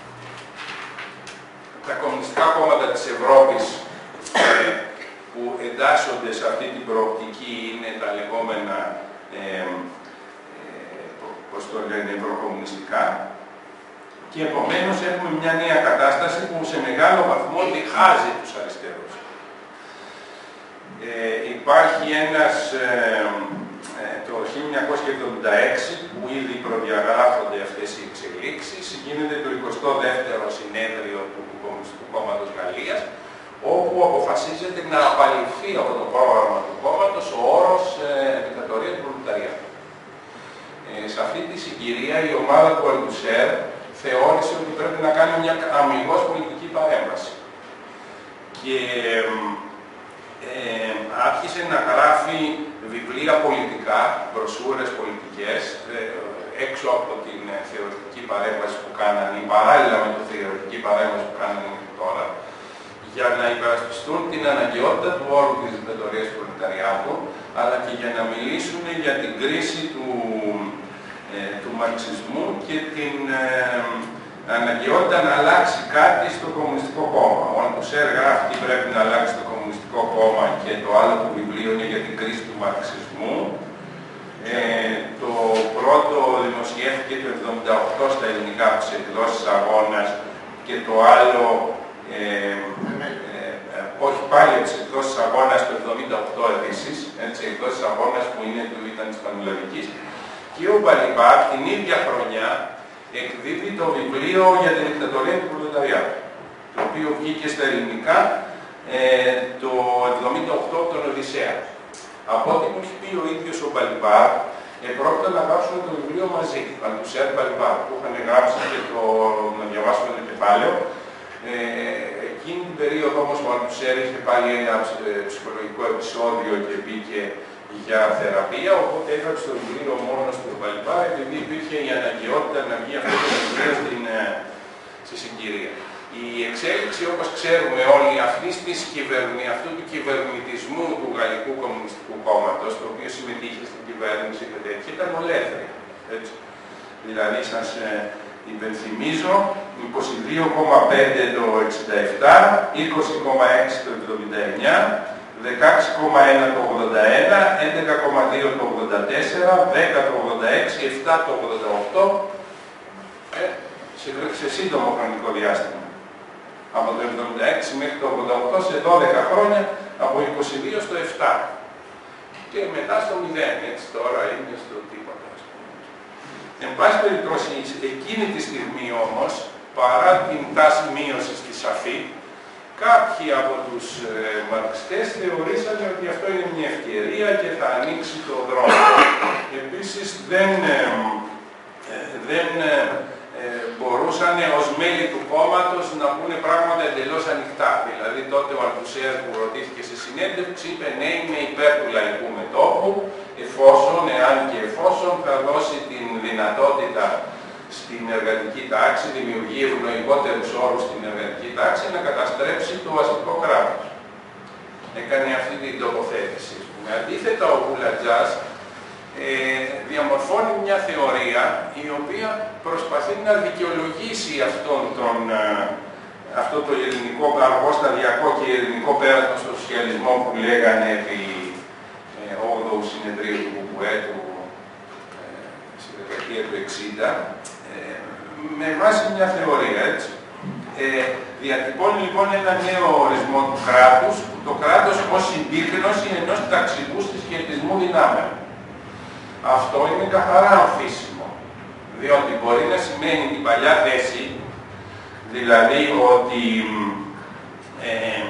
Speaker 1: Τα κομμουνιστικά κόμματα της Ευρώπης ε, που εντάσσονται σε αυτή την προοπτική είναι τα λεγόμενα ε, όπως το λένε, ευρωκομμουνιστικά, και επομένως έχουμε μια νέα κατάσταση που σε μεγάλο βαθμό διχάζει τους αριστερούς. Ε, υπάρχει ένας, ε, ε, το χίλια εννιακόσια εβδομήντα έξι, που ήδη προδιαγράφονται αυτές οι εξελίξεις, γίνεται το εικοστό δεύτερο συνέδριο του Κομμουνιστικού Κόμματος Γαλλίας, όπου αποφασίζεται να απαλληφθεί από το πρόγραμμα του κόμματος ο όρος ε, δικτατορία του προλεταριάτου. Σε αυτή τη συγκυρία η ομάδα του Αλτουσέρ θεώρησε ότι πρέπει να κάνει μια αμιγώς πολιτική παρέμβαση. Και ε, άρχισε να γράφει βιβλία πολιτικά, μπροσούρες πολιτικές, ε, έξω από την θεωρητική παρέμβαση που κάνανε, ή παράλληλα με την θεωρητική παρέμβαση που κάνανε μέχρι τώρα, για να υπερασπιστούν την αναγκαιότητα του όρου της δικτατορίας του προλεταριάτου, αλλά και για να μιλήσουν για την κρίση του, ε, του μαρξισμού και την ε, αναγκαιότητα να αλλάξει κάτι στο Κομμουνιστικό Κόμμα. Ο Αλτουσέρ γράφει τι πρέπει να αλλάξει το Κομμουνιστικό Κόμμα και το άλλο του βιβλίο είναι για την κρίση του μαρξισμού. Ε, το πρώτο δημοσιεύτηκε το χίλια εννιακόσια εβδομήντα οκτώ στα ελληνικά από τις εκδόσεις Αγώνας και το άλλο ε, ε, ε, όχι πάλι από τις εκδόσεις Αγώνας το χίλια εννιακόσια εβδομήντα οκτώ επίσης, έτσι, εκδόσεις Αγώνας που είναι, του, ήταν της Πανελλαδικής, και ο Μπαλιμπάρ την ίδια χρονιά εκδίδει το βιβλίο για την δικτατορία του προλεταριάτου, το οποίο βγήκε στα ελληνικά ε, το χίλια εννιακόσια εβδομήντα οκτώ από τον Οδυσσέα. Από ό,τι μου έχει πει ο ίδιος ο Μπαλιμπάρ, επρόκειτο να γράψουν το βιβλίο μαζί, Αλτουσέρ Μπαλμπάρ, που είχαν γράψει και το, να διαβάσουμε το κεφάλαιο. Ε, εκείνη την περίοδο όμως ο Αλτουσέρ είχε πάλι ένα ψυχολογικό επεισόδιο και μπήκε για θεραπεία, οπότε έγραψε το βιβλίο μόνος του Μπαλμπάρ, επειδή υπήρχε η αναγκαιότητα να βγει αυτό το βιβλίο στην, στη συγκυρία. Η εξέλιξη, όπως ξέρουμε όλοι, αυτής της κυβερνη, αυτού του κυβερνητισμού του Γαλλικού Κομμουνιστικού Κόμματος, το οποίο συμμετείχε στην κυβέρνηση και τέτοια, ήταν ολέθρια. Έτσι. Δηλαδή, σας ε, υπενθυμίζω, είκοσι δύο κόμμα πέντε το εξήντα επτά, είκοσι κόμμα έξι το εβδομήντα εννιά, δεκαέξι κόμμα ένα το ογδόντα ένα, έντεκα κόμμα δύο το ογδόντα τέσσερα, δέκα το ογδόντα έξι, επτά το ογδόντα οκτώ, ε, σε, σε σύντομο χρονικό διάστημα. Από το εβδομήντα έξι μέχρι το ογδόντα οκτώ, σε δώδεκα χρόνια, από είκοσι δύο στο επτά. Και μετά στο μηδέν, έτσι τώρα είναι στο τίποτα. Εν πάση περιπτώσει, εκείνη τη στιγμή όμως, παρά την τάση μείωσης της σαφή, κάποιοι από τους ε, μαρξιστές θεωρήσαν ότι αυτό είναι μια ευκαιρία και θα ανοίξει το δρόμο. Επίσης δεν, ε, ε, δεν ε, ε, μπορούσαν ως μέλη του κόμματος να πούνε πράγματα εντελώς ανοιχτά. Δηλαδή τότε ο Αλτουσέρ που ρωτήθηκε σε συνέντευξη είπε ναι, είμαι υπέρ του λαϊκού μετώπου, εφόσον, εάν και εφόσον θα δώσει την δυνατότητα στην εργατική τάξη, δημιουργεί ευνοϊκότερους όρους στην εργατική τάξη, να καταστρέψει το αστικό κράτος. Έκανε αυτή την τοποθέτηση. Με αντίθετα, ο Μπουλατζάς ε, διαμορφώνει μια θεωρία η οποία προσπαθεί να δικαιολογήσει αυτόν τον, ε, αυτό το ελληνικό αργοσταδιακό και ελληνικό πέρασμα στο σοσιαλισμό που λέγανε επί ε, όγδοου συνεδρίου του Κουκουέ του ε, στη δεκαετία του εξήντα, ε, με βάση μια θεωρία, έτσι. Ε, διατυπώνει λοιπόν ένα νέο ορισμό του κράτους, το κράτος ως συμπίκνωση ενός ταξικού συσχετισμού δυνάμεων. Αυτό είναι καθαρά αμφίσιμο, διότι μπορεί να σημαίνει την παλιά θέση, δηλαδή ότι ε,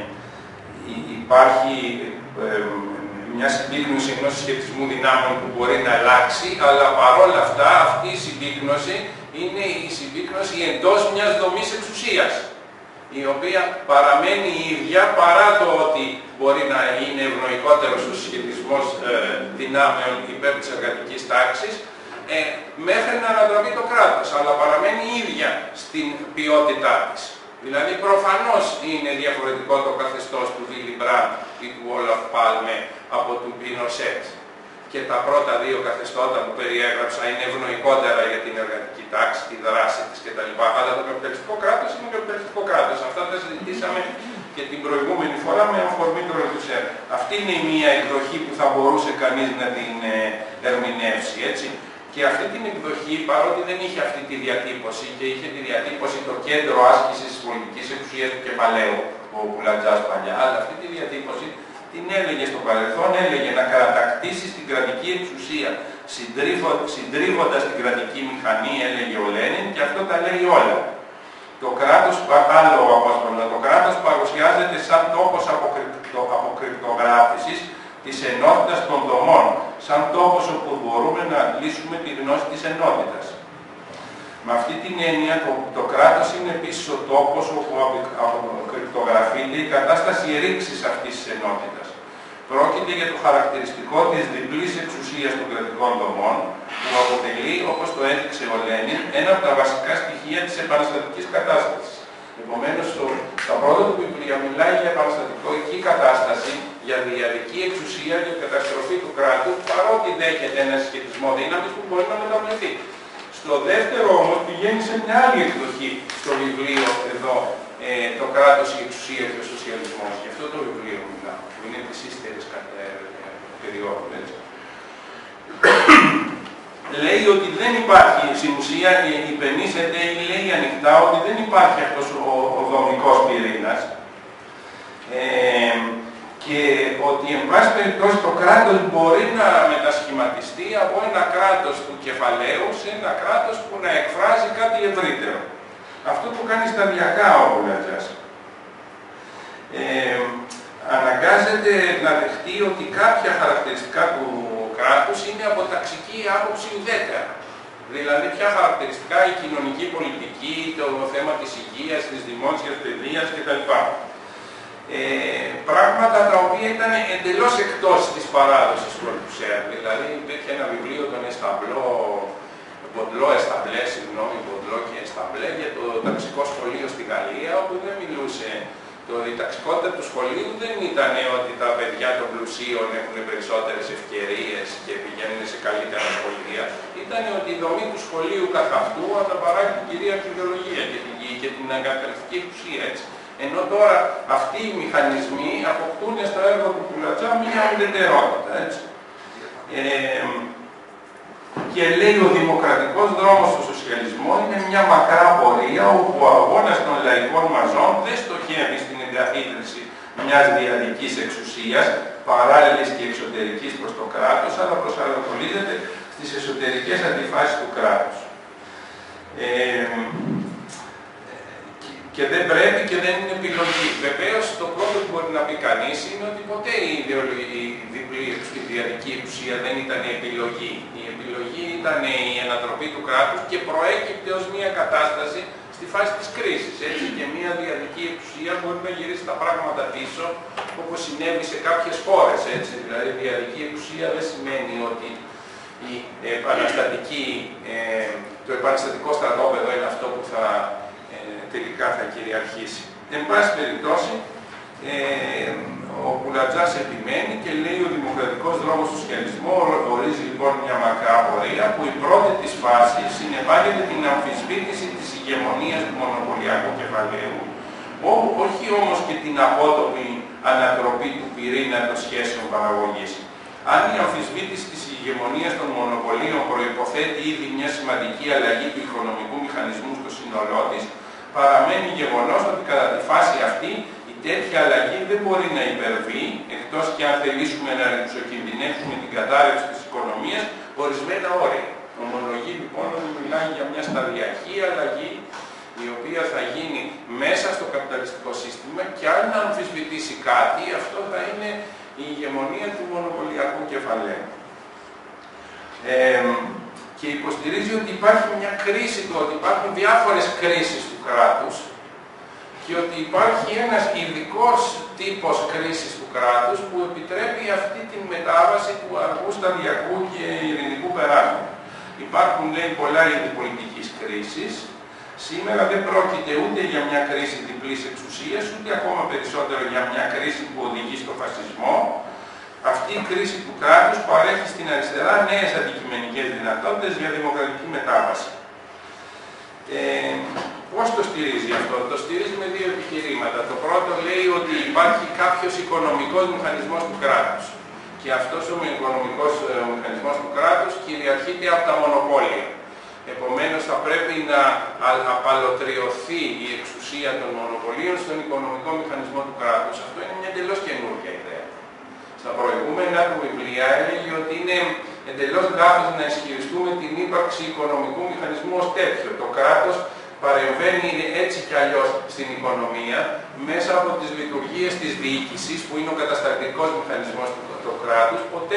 Speaker 1: υπάρχει ε, μια συμπίκνωση ενός συσχετισμού δυνάμεων που μπορεί να αλλάξει, αλλά παρόλα αυτά αυτή η συμπίκνωση είναι η συμπίκνωση εντός μιας δομής εξουσίας, η οποία παραμένει η ίδια παρά το ότι μπορεί να είναι ευνοϊκότερος ο συσχετισμός ε, δυνάμεων υπέρ της εργατικής τάξης, ε, μέχρι να ανατραπεί το κράτος, αλλά παραμένει η ίδια στην ποιότητά της. Δηλαδή προφανώς είναι διαφορετικό το καθεστώς του Βίλι Μπραντ ή του Όλαφ Πάλμε από του Πινοσέτ. Και τα πρώτα δύο καθεστώτα που περιέγραψα είναι ευνοϊκότερα για την εργατική τάξη, τη δράση της κτλ. Αλλά το καπιταλιστικό κράτος είναι καπιταλιστικό κράτος. Αυτά τα συζητήσαμε και την προηγούμενη φορά με αφορμή του Αλτουσέρ. Αυτή είναι η μία εκδοχή που θα μπορούσε κανείς να την ε, ερμηνεύσει, έτσι. Και αυτή την εκδοχή, παρότι δεν είχε αυτή τη διατύπωση και είχε τη διατύπωση το κέντρο άσκησης της πολιτικής εξουσίας του κεφαλαίου, ο Μπουλατζάς παλιά, αλλά αυτή τη διατύπωση την έλεγε στο παρελθόν, έλεγε να κατακτήσει την κρατική εξουσία, συντρίβοντας την κρατική μηχανή, έλεγε ο Λένιν, και αυτό τα λέει όλα. Το κράτος, άλλο απόσπασμα, το κράτος παρουσιάζεται σαν τόπος αποκρυπτογράφησης της ενότητας των δομών, σαν τόπος όπου μπορούμε να αντλήσουμε τη γνώση της ενότητας. Με αυτή την έννοια, το, το κράτος είναι επίσης ο τόπος όπου αποκρυπτογραφείται η κατάσταση ρήξης αυτής της ενότητας. Πρόκειται για το χαρακτηριστικό της διπλής εξουσίας των κρατικών δομών, που αποτελεί, όπως το έδειξε ο Λένιν, ένα από τα βασικά στοιχεία της επαναστατικής κατάστασης. Επομένως, το, τα πρώτα του βιβλία μιλάει για επαναστατική κατάσταση, για διαδική εξουσία και καταστροφή του κράτους, παρότι δέχεται ένα συσχετισμό δύναμης που μπορεί να μεταβληθεί. Στο δεύτερο όμως πηγαίνει σε μια άλλη εκδοχή στο βιβλίο εδώ, ε, το κράτος, η εξουσία και ο σοσιαλισμός. Γι' αυτό το βιβλίο μιλάω, που είναι της ύστερης ε, περίοδου. Λέει ότι δεν υπάρχει, στην ουσία υπενήσεται ή λέει ανοιχτά ότι δεν υπάρχει αυτός ο, ο δομικός πυρήνας, ε, και ότι εν πάση περιπτώσει το κράτος μπορεί να μετασχηματιστεί από ένα κράτος του κεφαλαίου σε ένα κράτος που να εκφράζει κάτι ευρύτερο. Αυτό που κάνει σταδιακά ο Μπουλατζάς. Ε, αναγκάζεται να δεχτεί ότι κάποια χαρακτηριστικά του κράτους είναι από ταξική άποψη ουδέτερα. Δηλαδή, ποια χαρακτηριστικά, η κοινωνική πολιτική, το θέμα της υγείας, της δημόσιας παιδείας κτλ. Ε, πράγματα τα οποία ήταν εντελώς εκτός της παράδοσης του Αλτουσέρ. Δηλαδή, υπήρχε ένα βιβλίο, τον Εσταμπλό, Μποντλό, Εσταμπλέ, συγγνώμη, Μποντλό και Εσταμπλέ, για το ταξικό σχολείο στη Γαλλία, όπου δεν μιλούσε. Το, η ταξικότητα του σχολείου δεν ήταν ότι τα παιδιά των πλουσίων έχουν περισσότερες ευκαιρίες και πηγαίνουν σε καλύτερα σχολεία. Ήταν ότι η δομή του σχολείου καθ' αυτού αναπαράγει την κυρίαρχη ιδεολογία και την, και την εγκαταλειπτική εξουσία, έτσι. Ενώ τώρα αυτοί οι μηχανισμοί αποκτούν στο έργο του Κουλατζά μια ουδετερότητα, έτσι. Ε, και λέει ο δημοκρατικός δρόμος του σοσιαλισμού είναι μια μακρά πορεία όπου ο αγώνας των λαϊκών μαζών δεν στοχεύει στην εγκαθίδρυση μιας διαδικής εξουσίας, παράλληλης και εξωτερικής προς το κράτος, αλλά προσανατολίζεται στις εσωτερικές αντιφάσεις του κράτους. Ε, και δεν πρέπει και δεν είναι επιλογή. Βεβαίως, το πρώτο που μπορεί να πει κανείς είναι ότι ποτέ η, η διπλή η διαδική εξουσία δεν ήταν η επιλογή. Η επιλογή ήταν η ανατροπή του κράτους και προέκυπτε ως μια κατάσταση στη φάση της κρίσης. Έτσι, και μια διαδική εξουσία μπορεί να γυρίσει τα πράγματα πίσω, όπως συνέβη σε κάποιες χώρες. Έτσι. Δηλαδή, η διαδική εξουσία δεν σημαίνει ότι η επαναστατική, ε, το επαναστατικό στρατόπεδο είναι αυτό που θα τελικά θα κυριαρχήσει. Εν πάση περιπτώσει, ε, ο Κουλατζάς επιμένει και λέει ο δημοκρατικός δρόμος του σοσιαλισμού ορίζει λοιπόν μια μακρά πορεία που η πρώτη της φάση συνεπάγεται την αμφισβήτηση της ηγεμονίας του μονοπωλιακού κεφαλαίου, όπου όχι όμως και την απότομη ανατροπή του πυρήνα των σχέσεων παραγωγής. Αν η αμφισβήτηση της ηγεμονίας των μονοπωλίων προϋποθέτει ήδη μια σημαντική αλλαγή του οικονομικού μηχανισμού στο σύνολό της, παραμένει γεγονός ότι κατά τη φάση αυτή η τέτοια αλλαγή δεν μπορεί να υπερβεί, εκτός και αν θελήσουμε να ρηψοκινδυνεύσουμε την κατάρρευση της οικονομίας, ορισμένα όρια. Ομολογεί λοιπόν ότι μιλάει για μια σταδιακή αλλαγή, η οποία θα γίνει μέσα στο καπιταλιστικό σύστημα και αν να αμφισβητήσει κάτι, αυτό θα είναι η ηγεμονία του μονοπωλιακού κεφαλαίου. Ε, και υποστηρίζει ότι υπάρχει μια κρίση του, ότι υπάρχουν διάφορες κρίσεις του κράτους και ότι υπάρχει ένας ειδικός τύπος κρίσης του κράτους που επιτρέπει αυτή την μετάβαση του αργού, σταδιακού και ειρηνικού περάσματος. Υπάρχουν, λέει, πολλά είδη πολιτικής κρίσης. Σήμερα δεν πρόκειται ούτε για μια κρίση διπλής εξουσίας, ούτε ακόμα περισσότερο για μια κρίση που οδηγεί στο φασισμό. Αυτή η κρίση του κράτους παρέχει στην αριστερά νέες αντικειμενικές δυνατότητες για δημοκρατική μετάβαση. Ε, πώς το στηρίζει αυτό? Το στηρίζει με δύο επιχειρήματα. Το πρώτο λέει ότι υπάρχει κάποιος οικονομικός μηχανισμός του κράτους. Και αυτός ο οικονομικός μηχανισμός του κράτους κυριαρχείται από τα μονοπόλια. Επομένως θα πρέπει να απαλωτριωθεί η εξουσία των μονοπωλίων στον οικονομικό μηχανισμό του κράτους. Αυτό είναι μια εντελώς καινούργια ιδέα. Στα προηγούμενα του βιβλία έλεγε ότι είναι εντελώς λάθος να ισχυριστούμε την ύπαρξη οικονομικού μηχανισμού ως τέτοιο. Το κράτος παρεμβαίνει έτσι κι αλλιώς στην οικονομία μέσα από τις λειτουργίες της διοίκησης, που είναι ο κατασταλτικός μηχανισμός του, του κράτους. Ποτέ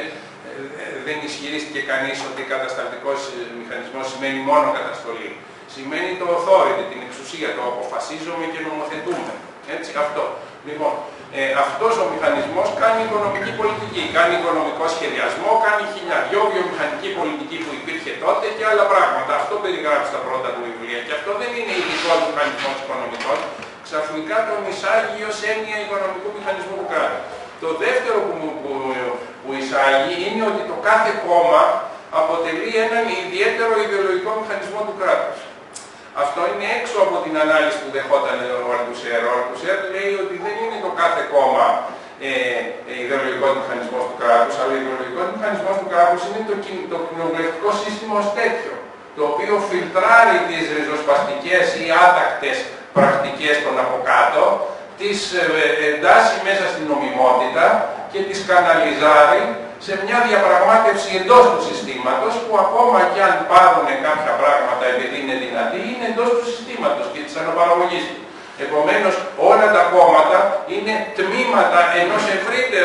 Speaker 1: δεν ισχυρίστηκε κανείς ότι κατασταλτικός μηχανισμός σημαίνει μόνο καταστολή. Σημαίνει το authority, την εξουσία, το αποφασίζουμε και νομοθετούμε. Έτσι, αυτό. Λοιπόν, ε, αυτός ο μηχανισμός κάνει οικονομική πολιτική, κάνει οικονομικό σχεδιασμό, κάνει χιλιαδιό βιομηχανική πολιτική που υπήρχε τότε και άλλα πράγματα. Αυτό περιγράφει στα πρώτα του βιβλία. Και αυτό δεν είναι ειδικό μηχανισμός οικονομικός. Ξαφνικά τον εισάγει ως έννοια οικονομικού μηχανισμού του κράτους. Το δεύτερο που, που, που εισάγει είναι ότι το κάθε κόμμα αποτελεί έναν ιδιαίτερο ιδεολογικό μηχανισμό του κράτους. Αυτό είναι έξω από την ανάλυση που δεχόταν ο Αλτουσέρ. Ο Αλτουσέρ λέει ότι δεν είναι το κάθε κόμμα ε, ε, ιδεολογικός μηχανισμός του κράτους, αλλά ο ιδεολογικός μηχανισμός του κράτους είναι το, το κοινοβουλευτικό σύστημα ως τέτοιο, το οποίο φιλτράρει τις ριζοσπαστικές ή άτακτες πρακτικές των από κάτω, τις εντάσσει μέσα στην νομιμότητα και τις καναλιζάρει σε μια διαπραγμάτευση εντός του συστήματος, που ακόμα και αν πάρουν κάποια πράγματα επειδή είναι δυνατοί, είναι εντός του συστήματος και της αναπαραγωγής του. Επομένως, όλα τα κόμματα είναι τμήματα ενός ευρύτερου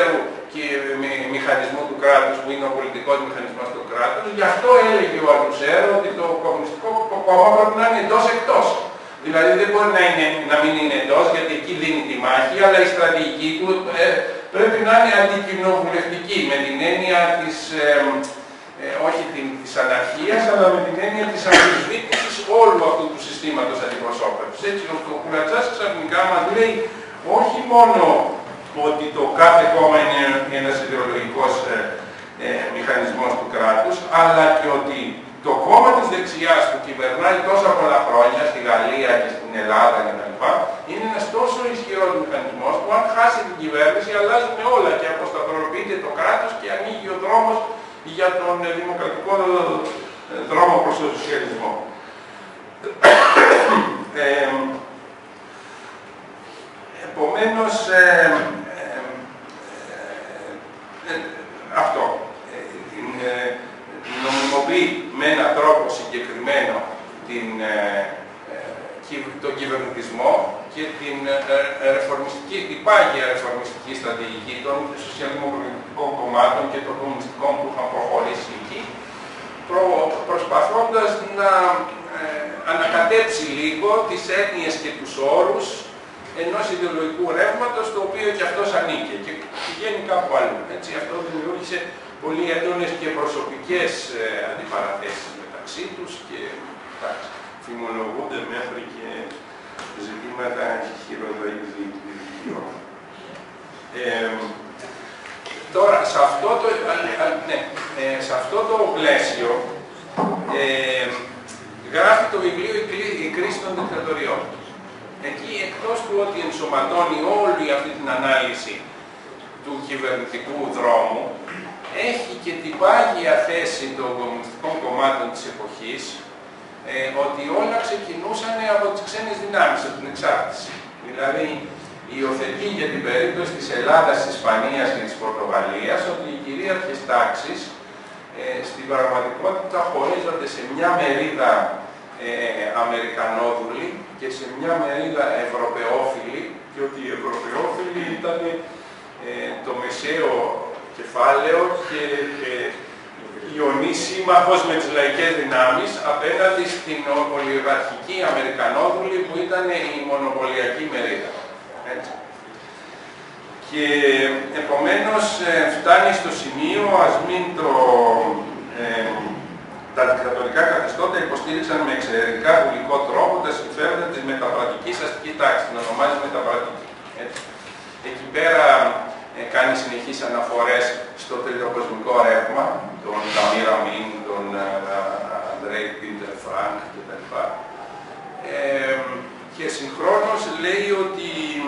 Speaker 1: και μηχανισμό του κράτους που είναι ο πολιτικός μηχανισμός του κράτους. Γι' αυτό έλεγε ο Αλτουσέρο ότι το κομμουνιστικό κόμμα πρέπει να είναι εντός εκτός. Δηλαδή δεν μπορεί να, είναι, να μην είναι εντός, γιατί εκεί δίνει τη μάχη, αλλά η στρατηγική του ε, πρέπει να είναι αντικοινοβουλευτική, με την έννοια της, ε, ε, όχι την, της αναρχίας, αλλά με την έννοια της αμφισβήτησης όλου αυτού του συστήματος αντιπροσώπευσης. Έτσι, ο Κουλατζάς ξαφνικά μας λέει όχι μόνο ότι το κάθε κόμμα είναι ένας ιδεολογικός ε, ε, μηχανισμός του κράτους, αλλά και ότι το κόμμα της δεξιάς που κυβερνάει τόσα πολλά χρόνια στη Γαλλία και στην Ελλάδα κτλ. Είναι ένας τόσο ισχυρός μηχανισμός που αν χάσει την κυβέρνηση αλλάζουν όλα και αποσταθεροποιείται το κράτος και ανοίγει ο δρόμος για τον δημοκρατικό δρόμο προς τον σοσιαλισμό. ε, επομένως, ε, ε, ε, ε, αυτό. Ε, νομιμοποιεί με έναν τρόπο συγκεκριμένο την, ε, ε, τον κυβερνητισμό και την ε, ρεφορμιστική, την πάγια ρεφορμιστική στρατηγική των σοσιαλδημοκρατικών κομμάτων και των κομμουνιστικών που είχαν προχωρήσει εκεί, προ, προσπαθώντας να ε, ανακατέψει λίγο τις έννοιες και τους όρους ενός ιδεολογικού ρεύματος, το οποίο και αυτός ανήκε και πηγαίνει κάπου αλλού. Έτσι, αυτό δημιούργησε πολύ έντονες και προσωπικές ε, αντιπαραθέσεις μεταξύ τους και εντάξει, φημολογούνται μέχρι και ζητήματα χειροδοϊκών. Ε, τώρα, σε αυτό το, α, ναι, ε, σε αυτό το πλαίσιο ε, γράφει το βιβλίο «Η κρίση των δικτατοριών». Εκεί, εκτός του ότι ενσωματώνει όλη αυτή την ανάλυση του κυβερνητικού δρόμου, έχει και την πάγια θέση των κομμουνιστικών κομμάτων της εποχής ε, ότι όλα ξεκινούσαν από τις ξένες δυνάμεις, από την εξάρτηση. Δηλαδή, υιοθετεί για την περίπτωση της Ελλάδας, της Ισπανίας και της Πορτογαλίας ότι οι κυρίαρχες τάξεις ε, στην πραγματικότητα χωρίζονται σε μια μερίδα ε, Αμερικανόδουλοι και σε μια μερίδα Ευρωπαιόφιλοι και ότι οι Ευρωπαιόφιλοι ήταν ε, το μεσαίο κεφάλαιο και ε, ιονή σύμμαχος με τις λαϊκές δυνάμεις απέναντι στην ολιγαρχική Αμερικανόδουλη που ήταν η μονοπωλιακή μερίδα. Έτσι. Και επομένως ε, φτάνει στο σημείο, ας μην το... Ε, τα δικτατορικά καθεστώτα υποστήριξαν με εξαιρετικά βουλικό τρόπο τα συμφέροντα της μεταπρατικής αστικής τάξης, την ονομάζει μεταπρατική. Έτσι. Εκεί πέρα ε, κάνει συνεχείς αναφορές στο τριτοκοσμικό ρεύμα, τον Ταμίρ Αμίν, τον Αντρέι Πίτερ Φρανκ κτλ. Ε, και συγχρόνως λέει ότι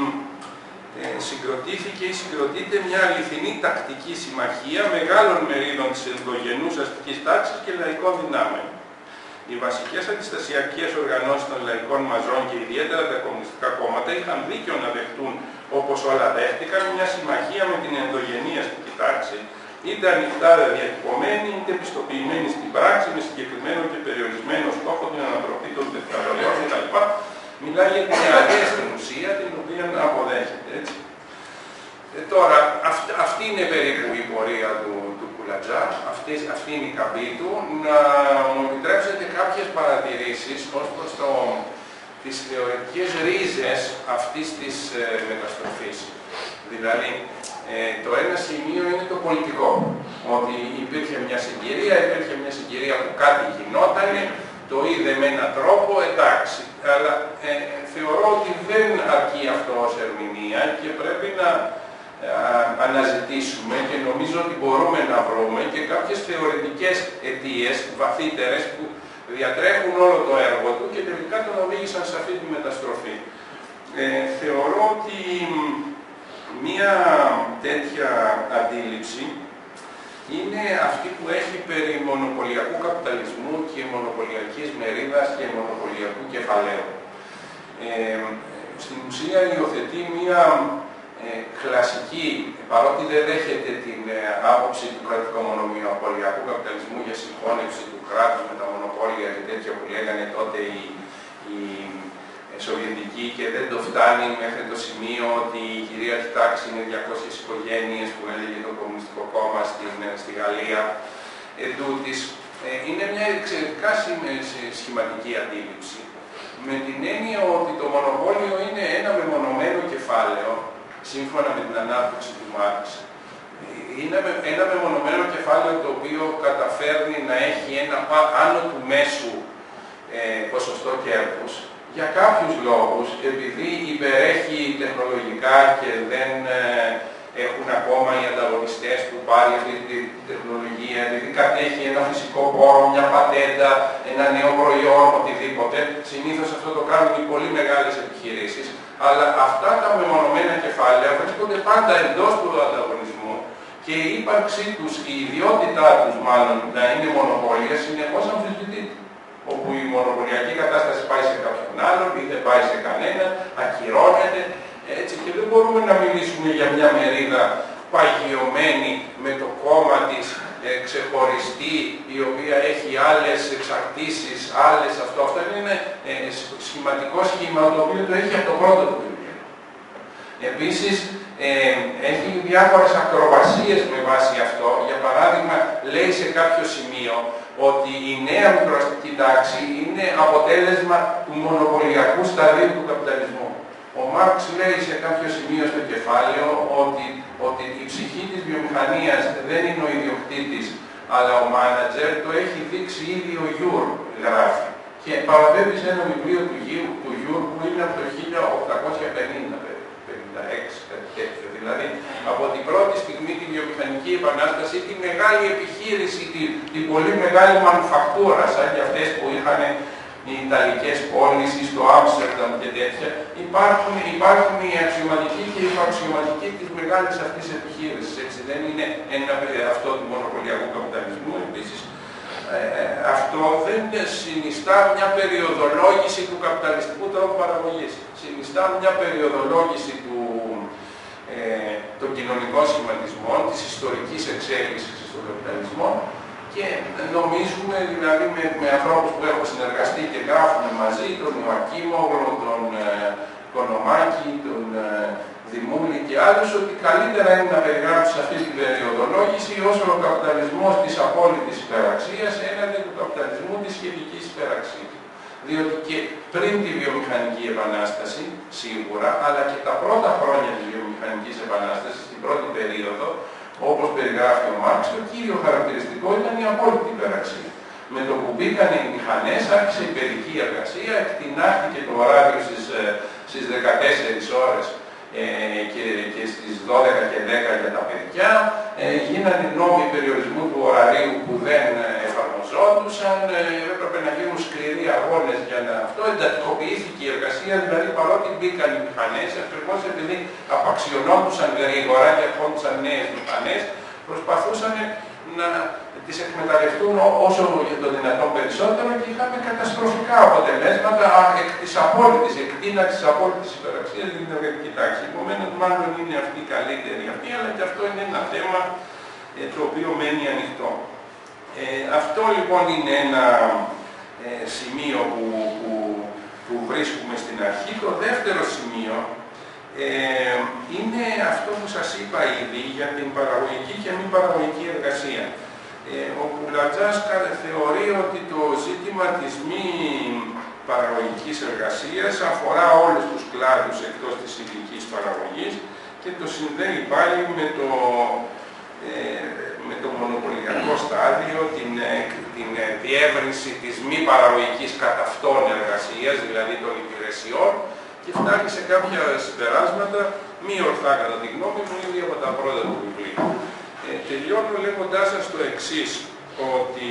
Speaker 1: ε, συγκροτήθηκε ή συγκροτείται μια αληθινή τακτική συμμαχία μεγάλων μερίδων της ενδογενούς αστικής τάξης και λαϊκών δυνάμεων. Οι βασικές αντιστασιακές οργανώσεις των λαϊκών μαζών και ιδιαίτερα τα κομμουνιστικά κόμματα είχαν δίκιο να δεχτούν, όπως όλα δέχτηκαν, μια συμμαχία με την ενδογενή αστική τάξη, είτε ανοιχτά διατυπωμένη, είτε πιστοποιημένη στην πράξη, με συγκεκριμένο και περιορισμένο στόχο την ανατροπή των δικτατοριών κτλ. Μιλάει για την ιεραρχία στην ουσία, την οποία αποδέχεται. Έτσι. Ε, τώρα, αυ, αυτή είναι περίπου η πορεία του, του Κουλατζά, αυτή, αυτή είναι η καμπή του. Να μου επιτρέψετε κάποιες παρατηρήσεις ως προς το, τις θεωρητικές ρίζες αυτής της ε, μεταστροφής. Δηλαδή, ε, το ένα σημείο είναι το πολιτικό. Ότι υπήρχε μια συγκυρία, υπήρχε μια συγκυρία που κάτι γινότανε, το είδε με έναν τρόπο, εντάξει. Αλλά ε, θεωρώ ότι δεν αρκεί αυτό ως ερμηνεία και πρέπει να ε, αναζητήσουμε και νομίζω ότι μπορούμε να βρούμε και κάποιες θεωρητικές αιτίες βαθύτερες που διατρέχουν όλο το έργο του και τελικά τον οδήγησαν σε αυτή τη μεταστροφή. Ε, θεωρώ ότι μία τέτοια αντίληψη είναι αυτή που έχει περί μονοπωλιακού καπιταλισμού και μονοπωλιακής μερίδας και μονοπωλιακού κεφαλαίου. Ε, στην ουσία υιοθετεί μία ε, κλασική, παρότι δεν δέχεται την ε, άποψη του κρατικού μονοπωλιακού καπιταλισμού για συγχώνευση του κράτους με τα μονοπόλια και τέτοια που λέγανε τότε οι, οι σοβιετική και δεν το φτάνει μέχρι το σημείο ότι η κυρίαρχη τάξη είναι διακόσιες οικογένειες που έλεγε το Κομμουνιστικό Κόμμα στην, στη Γαλλία. Εντούτοις, είναι μια εξαιρετικά σχηματική αντίληψη, με την έννοια ότι το μονοπόλιο είναι ένα μεμονωμένο κεφάλαιο, σύμφωνα με την ανάπτυξη του Μάρξ. Είναι ένα μεμονωμένο κεφάλαιο το οποίο καταφέρνει να έχει ένα άνω του μέσου ε, ποσοστό κέρδους, για κάποιους λόγους, επειδή υπερέχει τεχνολογικά και δεν ε, έχουν ακόμα οι ανταγωνιστές που πάρει αυτή τη τεχνολογία, επειδή κατέχει ένα φυσικό πόρο, μια πατέντα, ένα νέο προϊόν, οτιδήποτε. Συνήθως αυτό το κάνουν οι πολύ μεγάλες επιχειρήσεις, αλλά αυτά τα μεμονωμένα κεφάλαια βρίσκονται πάντα εντός του ανταγωνισμού και η ύπαρξή τους, η ιδιότητά τους μάλλον να είναι μονοπόλια, συνεχώς αμφισβητείται. Όπου η μονοπωλιακή κατάσταση πάει σε κάποιον άλλον ή δεν πάει σε κανέναν, ακυρώνεται, έτσι, και δεν μπορούμε να μιλήσουμε για μια μερίδα παγιωμένη με το κόμμα της, ε, ξεχωριστή, η οποία έχει άλλες εξαρτήσεις, άλλες αυτό. Αυτό είναι ένα ε, σχηματικό σχήμα το οποίο το έχει από το πρώτο του βιβλίο. Επίσης, ε, έχει διάφορες ακροβασίες με βάση αυτό. Για παράδειγμα, λέει σε κάποιο σημείο ότι η νέα μικροαστική τάξη είναι αποτέλεσμα του μονοπωλιακού σταδίου του καπιταλισμού. Ο Μάρξ λέει σε κάποιο σημείο στο κεφάλαιο ότι, ότι η ψυχή της βιομηχανίας δεν είναι ο ιδιοκτήτης, αλλά ο μάνατζερ, το έχει δείξει ήδη ο Γιουρ, γράφει. Και παραπέμπει σε ένα βιβλίο του, του Γιουρ που είναι από το χίλια οκτακόσια πενήντα, πενήντα έξι, κάτι τέτοιο. Δηλαδή, από την πρώτη στιγμή τη βιομηχανική επανάσταση, τη μεγάλη επιχείρηση, την, την πολύ μεγάλη μανουφακτούρα, σαν και αυτές που είχαν οι Ιταλικές πόλεις στο Άμστερνταμ και τέτοια, υπάρχουν, υπάρχουν οι αξιωματικοί και οι υπαξιωματικοί της μεγάλης αυτής επιχείρησης. Έτσι, δεν είναι ένα, αυτό του μονοπωλιακού καπιταλισμού. Επίσης, ε, αυτό δεν συνιστά μια περιοδολόγηση του καπιταλιστικού τρόπου παραγωγής. Συνιστά μια περιοδολόγηση του, ε, των κοινωνικών σχηματισμών, της ιστορικής εξέλιξης στον καπιταλισμό. Και νομίζουμε, δηλαδή με, με ανθρώπους που έχω συνεργαστεί και γράφουμε μαζί, τον Ιωακίμογλου, τον ε, Κονομάκη, τον ε, Δημούλη και άλλους, ότι καλύτερα είναι να περιγράψει αυτή την περιοδολόγηση όσο ο καπιταλισμός της απόλυτης υπεραξίας έναντι του καπιταλισμού της σχετικής υπεραξίας. Διότι και πριν τη βιομηχανική επανάσταση, σίγουρα, αλλά και τα πρώτα χρόνια της βιομηχανικής επανάστασης, την πρώτη περίοδο, όπως περιγράφει ο Μάρξ, το κύριο χαρακτηριστικό ήταν η απόλυτη υπεραξία. Με το που μπήκαν οι μηχανές, άρχισε η παιδική εργασία, εκτινάχθηκε το ωράριο στις, στις δεκατέσσερις ώρες ε, και, και στις δώδεκα και δέκα για τα παιδιά, ε, γίνανε νόμοι περιορισμού του ωραρίου που δεν εφαρμοζόντουσαν, ε, έπρεπε να γίνουν σκληροί αγώνες για να αυτό, εντατικοποιήθηκε η εργασία, δηλαδή παρότι μπήκαν οι μηχανές, ακριβώς επειδή απαξιωνόντουσαν γρήγορα και ερχόντουσαν νέες μηχανές, προσπαθούσαν να τις εκμεταλλευτούν όσο το δυνατόν περισσότερο και είχαμε καταστροφικά αποτελέσματα εκ της απόλυτης, εκτείναξης της απόλυτης υπεραξίας στην ενεργειακή τάξη. Επομένως, μάλλον είναι αυτή η καλύτερη αυτή, αλλά και αυτό είναι ένα θέμα ε, το οποίο μένει ανοιχτό. Ε, αυτό λοιπόν είναι ένα ε, σημείο που, που, που βρίσκουμε στην αρχή. Το δεύτερο σημείο ε, είναι αυτό που σας είπα ήδη για την παραγωγική και μη παραγωγική εργασία. Ε, όπου Λατζάς θεωρεί ότι το ζήτημα της μη παραγωγικής εργασίας αφορά όλους τους κλάδους εκτός της ειδικής παραγωγής και το συνδέει πάλι με το, ε, με το μονοπωλιακό στάδιο, την, την διεύρυνση της μη παραγωγικής κατά αυτόν εργασίας, δηλαδή των υπηρεσιών, και φτάνει σε κάποια συμπεράσματα, μη ορθά κατά τη γνώμη μου, ήδη από τα πρώτα του βιβλίου. Ε, τελειώνω λέγοντάς σας το εξής, ότι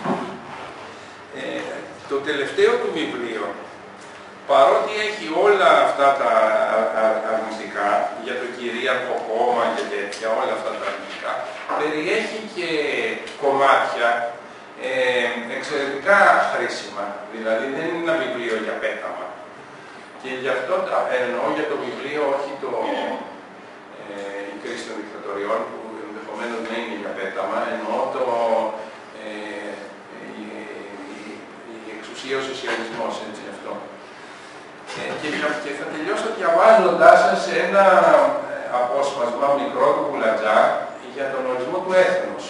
Speaker 1: ε, το τελευταίο του βιβλίο, παρότι έχει όλα αυτά τα αρνητικά για το κυρίαρχο κόμμα και τέτοια, όλα αυτά τα αρνητικά, περιέχει και κομμάτια ε, εξαιρετικά χρήσιμα. Δηλαδή δεν είναι ένα βιβλίο για πέταμα. Και γι' αυτό εννοώ για το βιβλίο, όχι το ε, «Η κρίση των δικτατοριών», που ενδεχομένως δεν είναι για πέταμα, εννοώ το ε, η, η, η εξουσία ο σοσιαλισμός, έτσι αυτό. Και, και θα τελειώσω διαβάζοντάς σας ένα απόσπασμα μικρό του Μπουλατζάκ για τον ορισμό του έθνους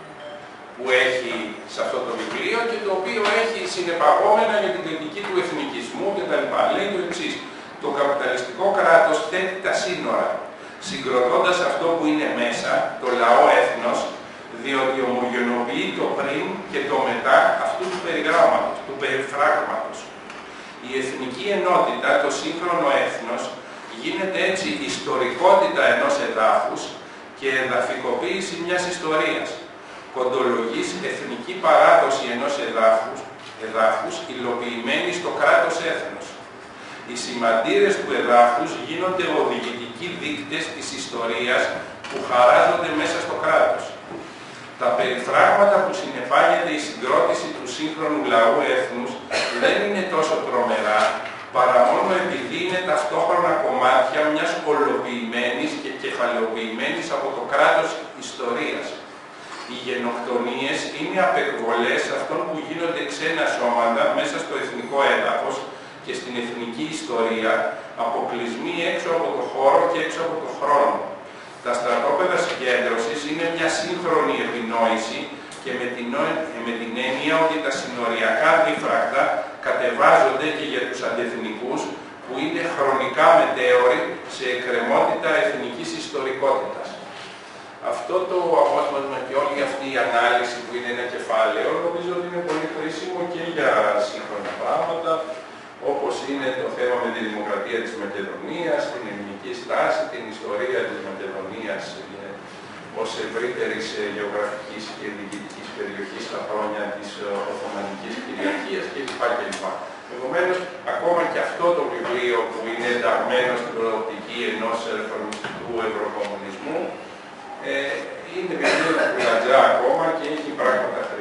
Speaker 1: που έχει σε αυτό το βιβλίο και το οποίο έχει συνεπαγόμενα για την κριτική του εθνικισμού κτλ. Λέει το εξής: το καπιταλιστικό κράτος θέτει τα σύνορα, συγκροτώντας αυτό που είναι μέσα, το λαό έθνος, διότι ομογενοποιεί το πριν και το μετά αυτού του περιγράμματος, του περιφράγματος. Η εθνική ενότητα, το σύγχρονο έθνος, γίνεται έτσι ιστορικότητα ενός εδάφους και εδαφικοποίηση μιας ιστορίας. Κοντολογής εθνική παράδοση ενός εδάφους, εδάφους υλοποιημένη στο κράτος έθνος. Οι σημαντήρες του εδάφους γίνονται οδηγητικοί δείκτες της ιστορίας που χαράζονται μέσα στο κράτος. Τα περιφράγματα που συνεπάγεται η συγκρότηση του σύγχρονου λαού έθνους δεν είναι τόσο τρομερά, παρά μόνο επειδή είναι ταυτόχρονα κομμάτια μιας ολοποιημένης και κεφαλαιοποιημένης από το κράτος ιστορίας. Οι γενοκτονίες είναι απεκβολές αυτών που γίνονται ξένα σώματα μέσα στο εθνικό έδαφος και στην εθνική ιστορία, αποκλεισμοί έξω από το χώρο και έξω από το χρόνο. Τα στρατόπεδα συγκέντρωσης είναι μια σύγχρονη επινόηση και με την, με την έννοια ότι τα συνοριακά δίφρακτα κατεβάζονται και για τους αντεθνικούς που είναι χρονικά μετέωροι σε εκκρεμότητα εθνικής ιστορικότητας. Αυτό το απόσπασμα και όλη αυτή η ανάλυση που είναι ένα κεφάλαιο νομίζω ότι είναι πολύ χρήσιμο και για σύγχρονα πράγματα, όπως είναι το θέμα με τη δημοκρατία της Μακεδονίας, την ελληνική στάση, την ιστορία της Μακεδονίας ως ευρύτερης γεωγραφικής και διοικητικής περιοχής στα χρόνια της Οθωμανικής κυριαρχίας κλπ. Επομένως, ακόμα και αυτό το βιβλίο που είναι ενταγμένο στην προοπτική ενός ρεφορμιστικού ευρωκομμουνισμού, ε, είναι βιβλίο του Μπουλατζά ακόμα και έχει πράγματα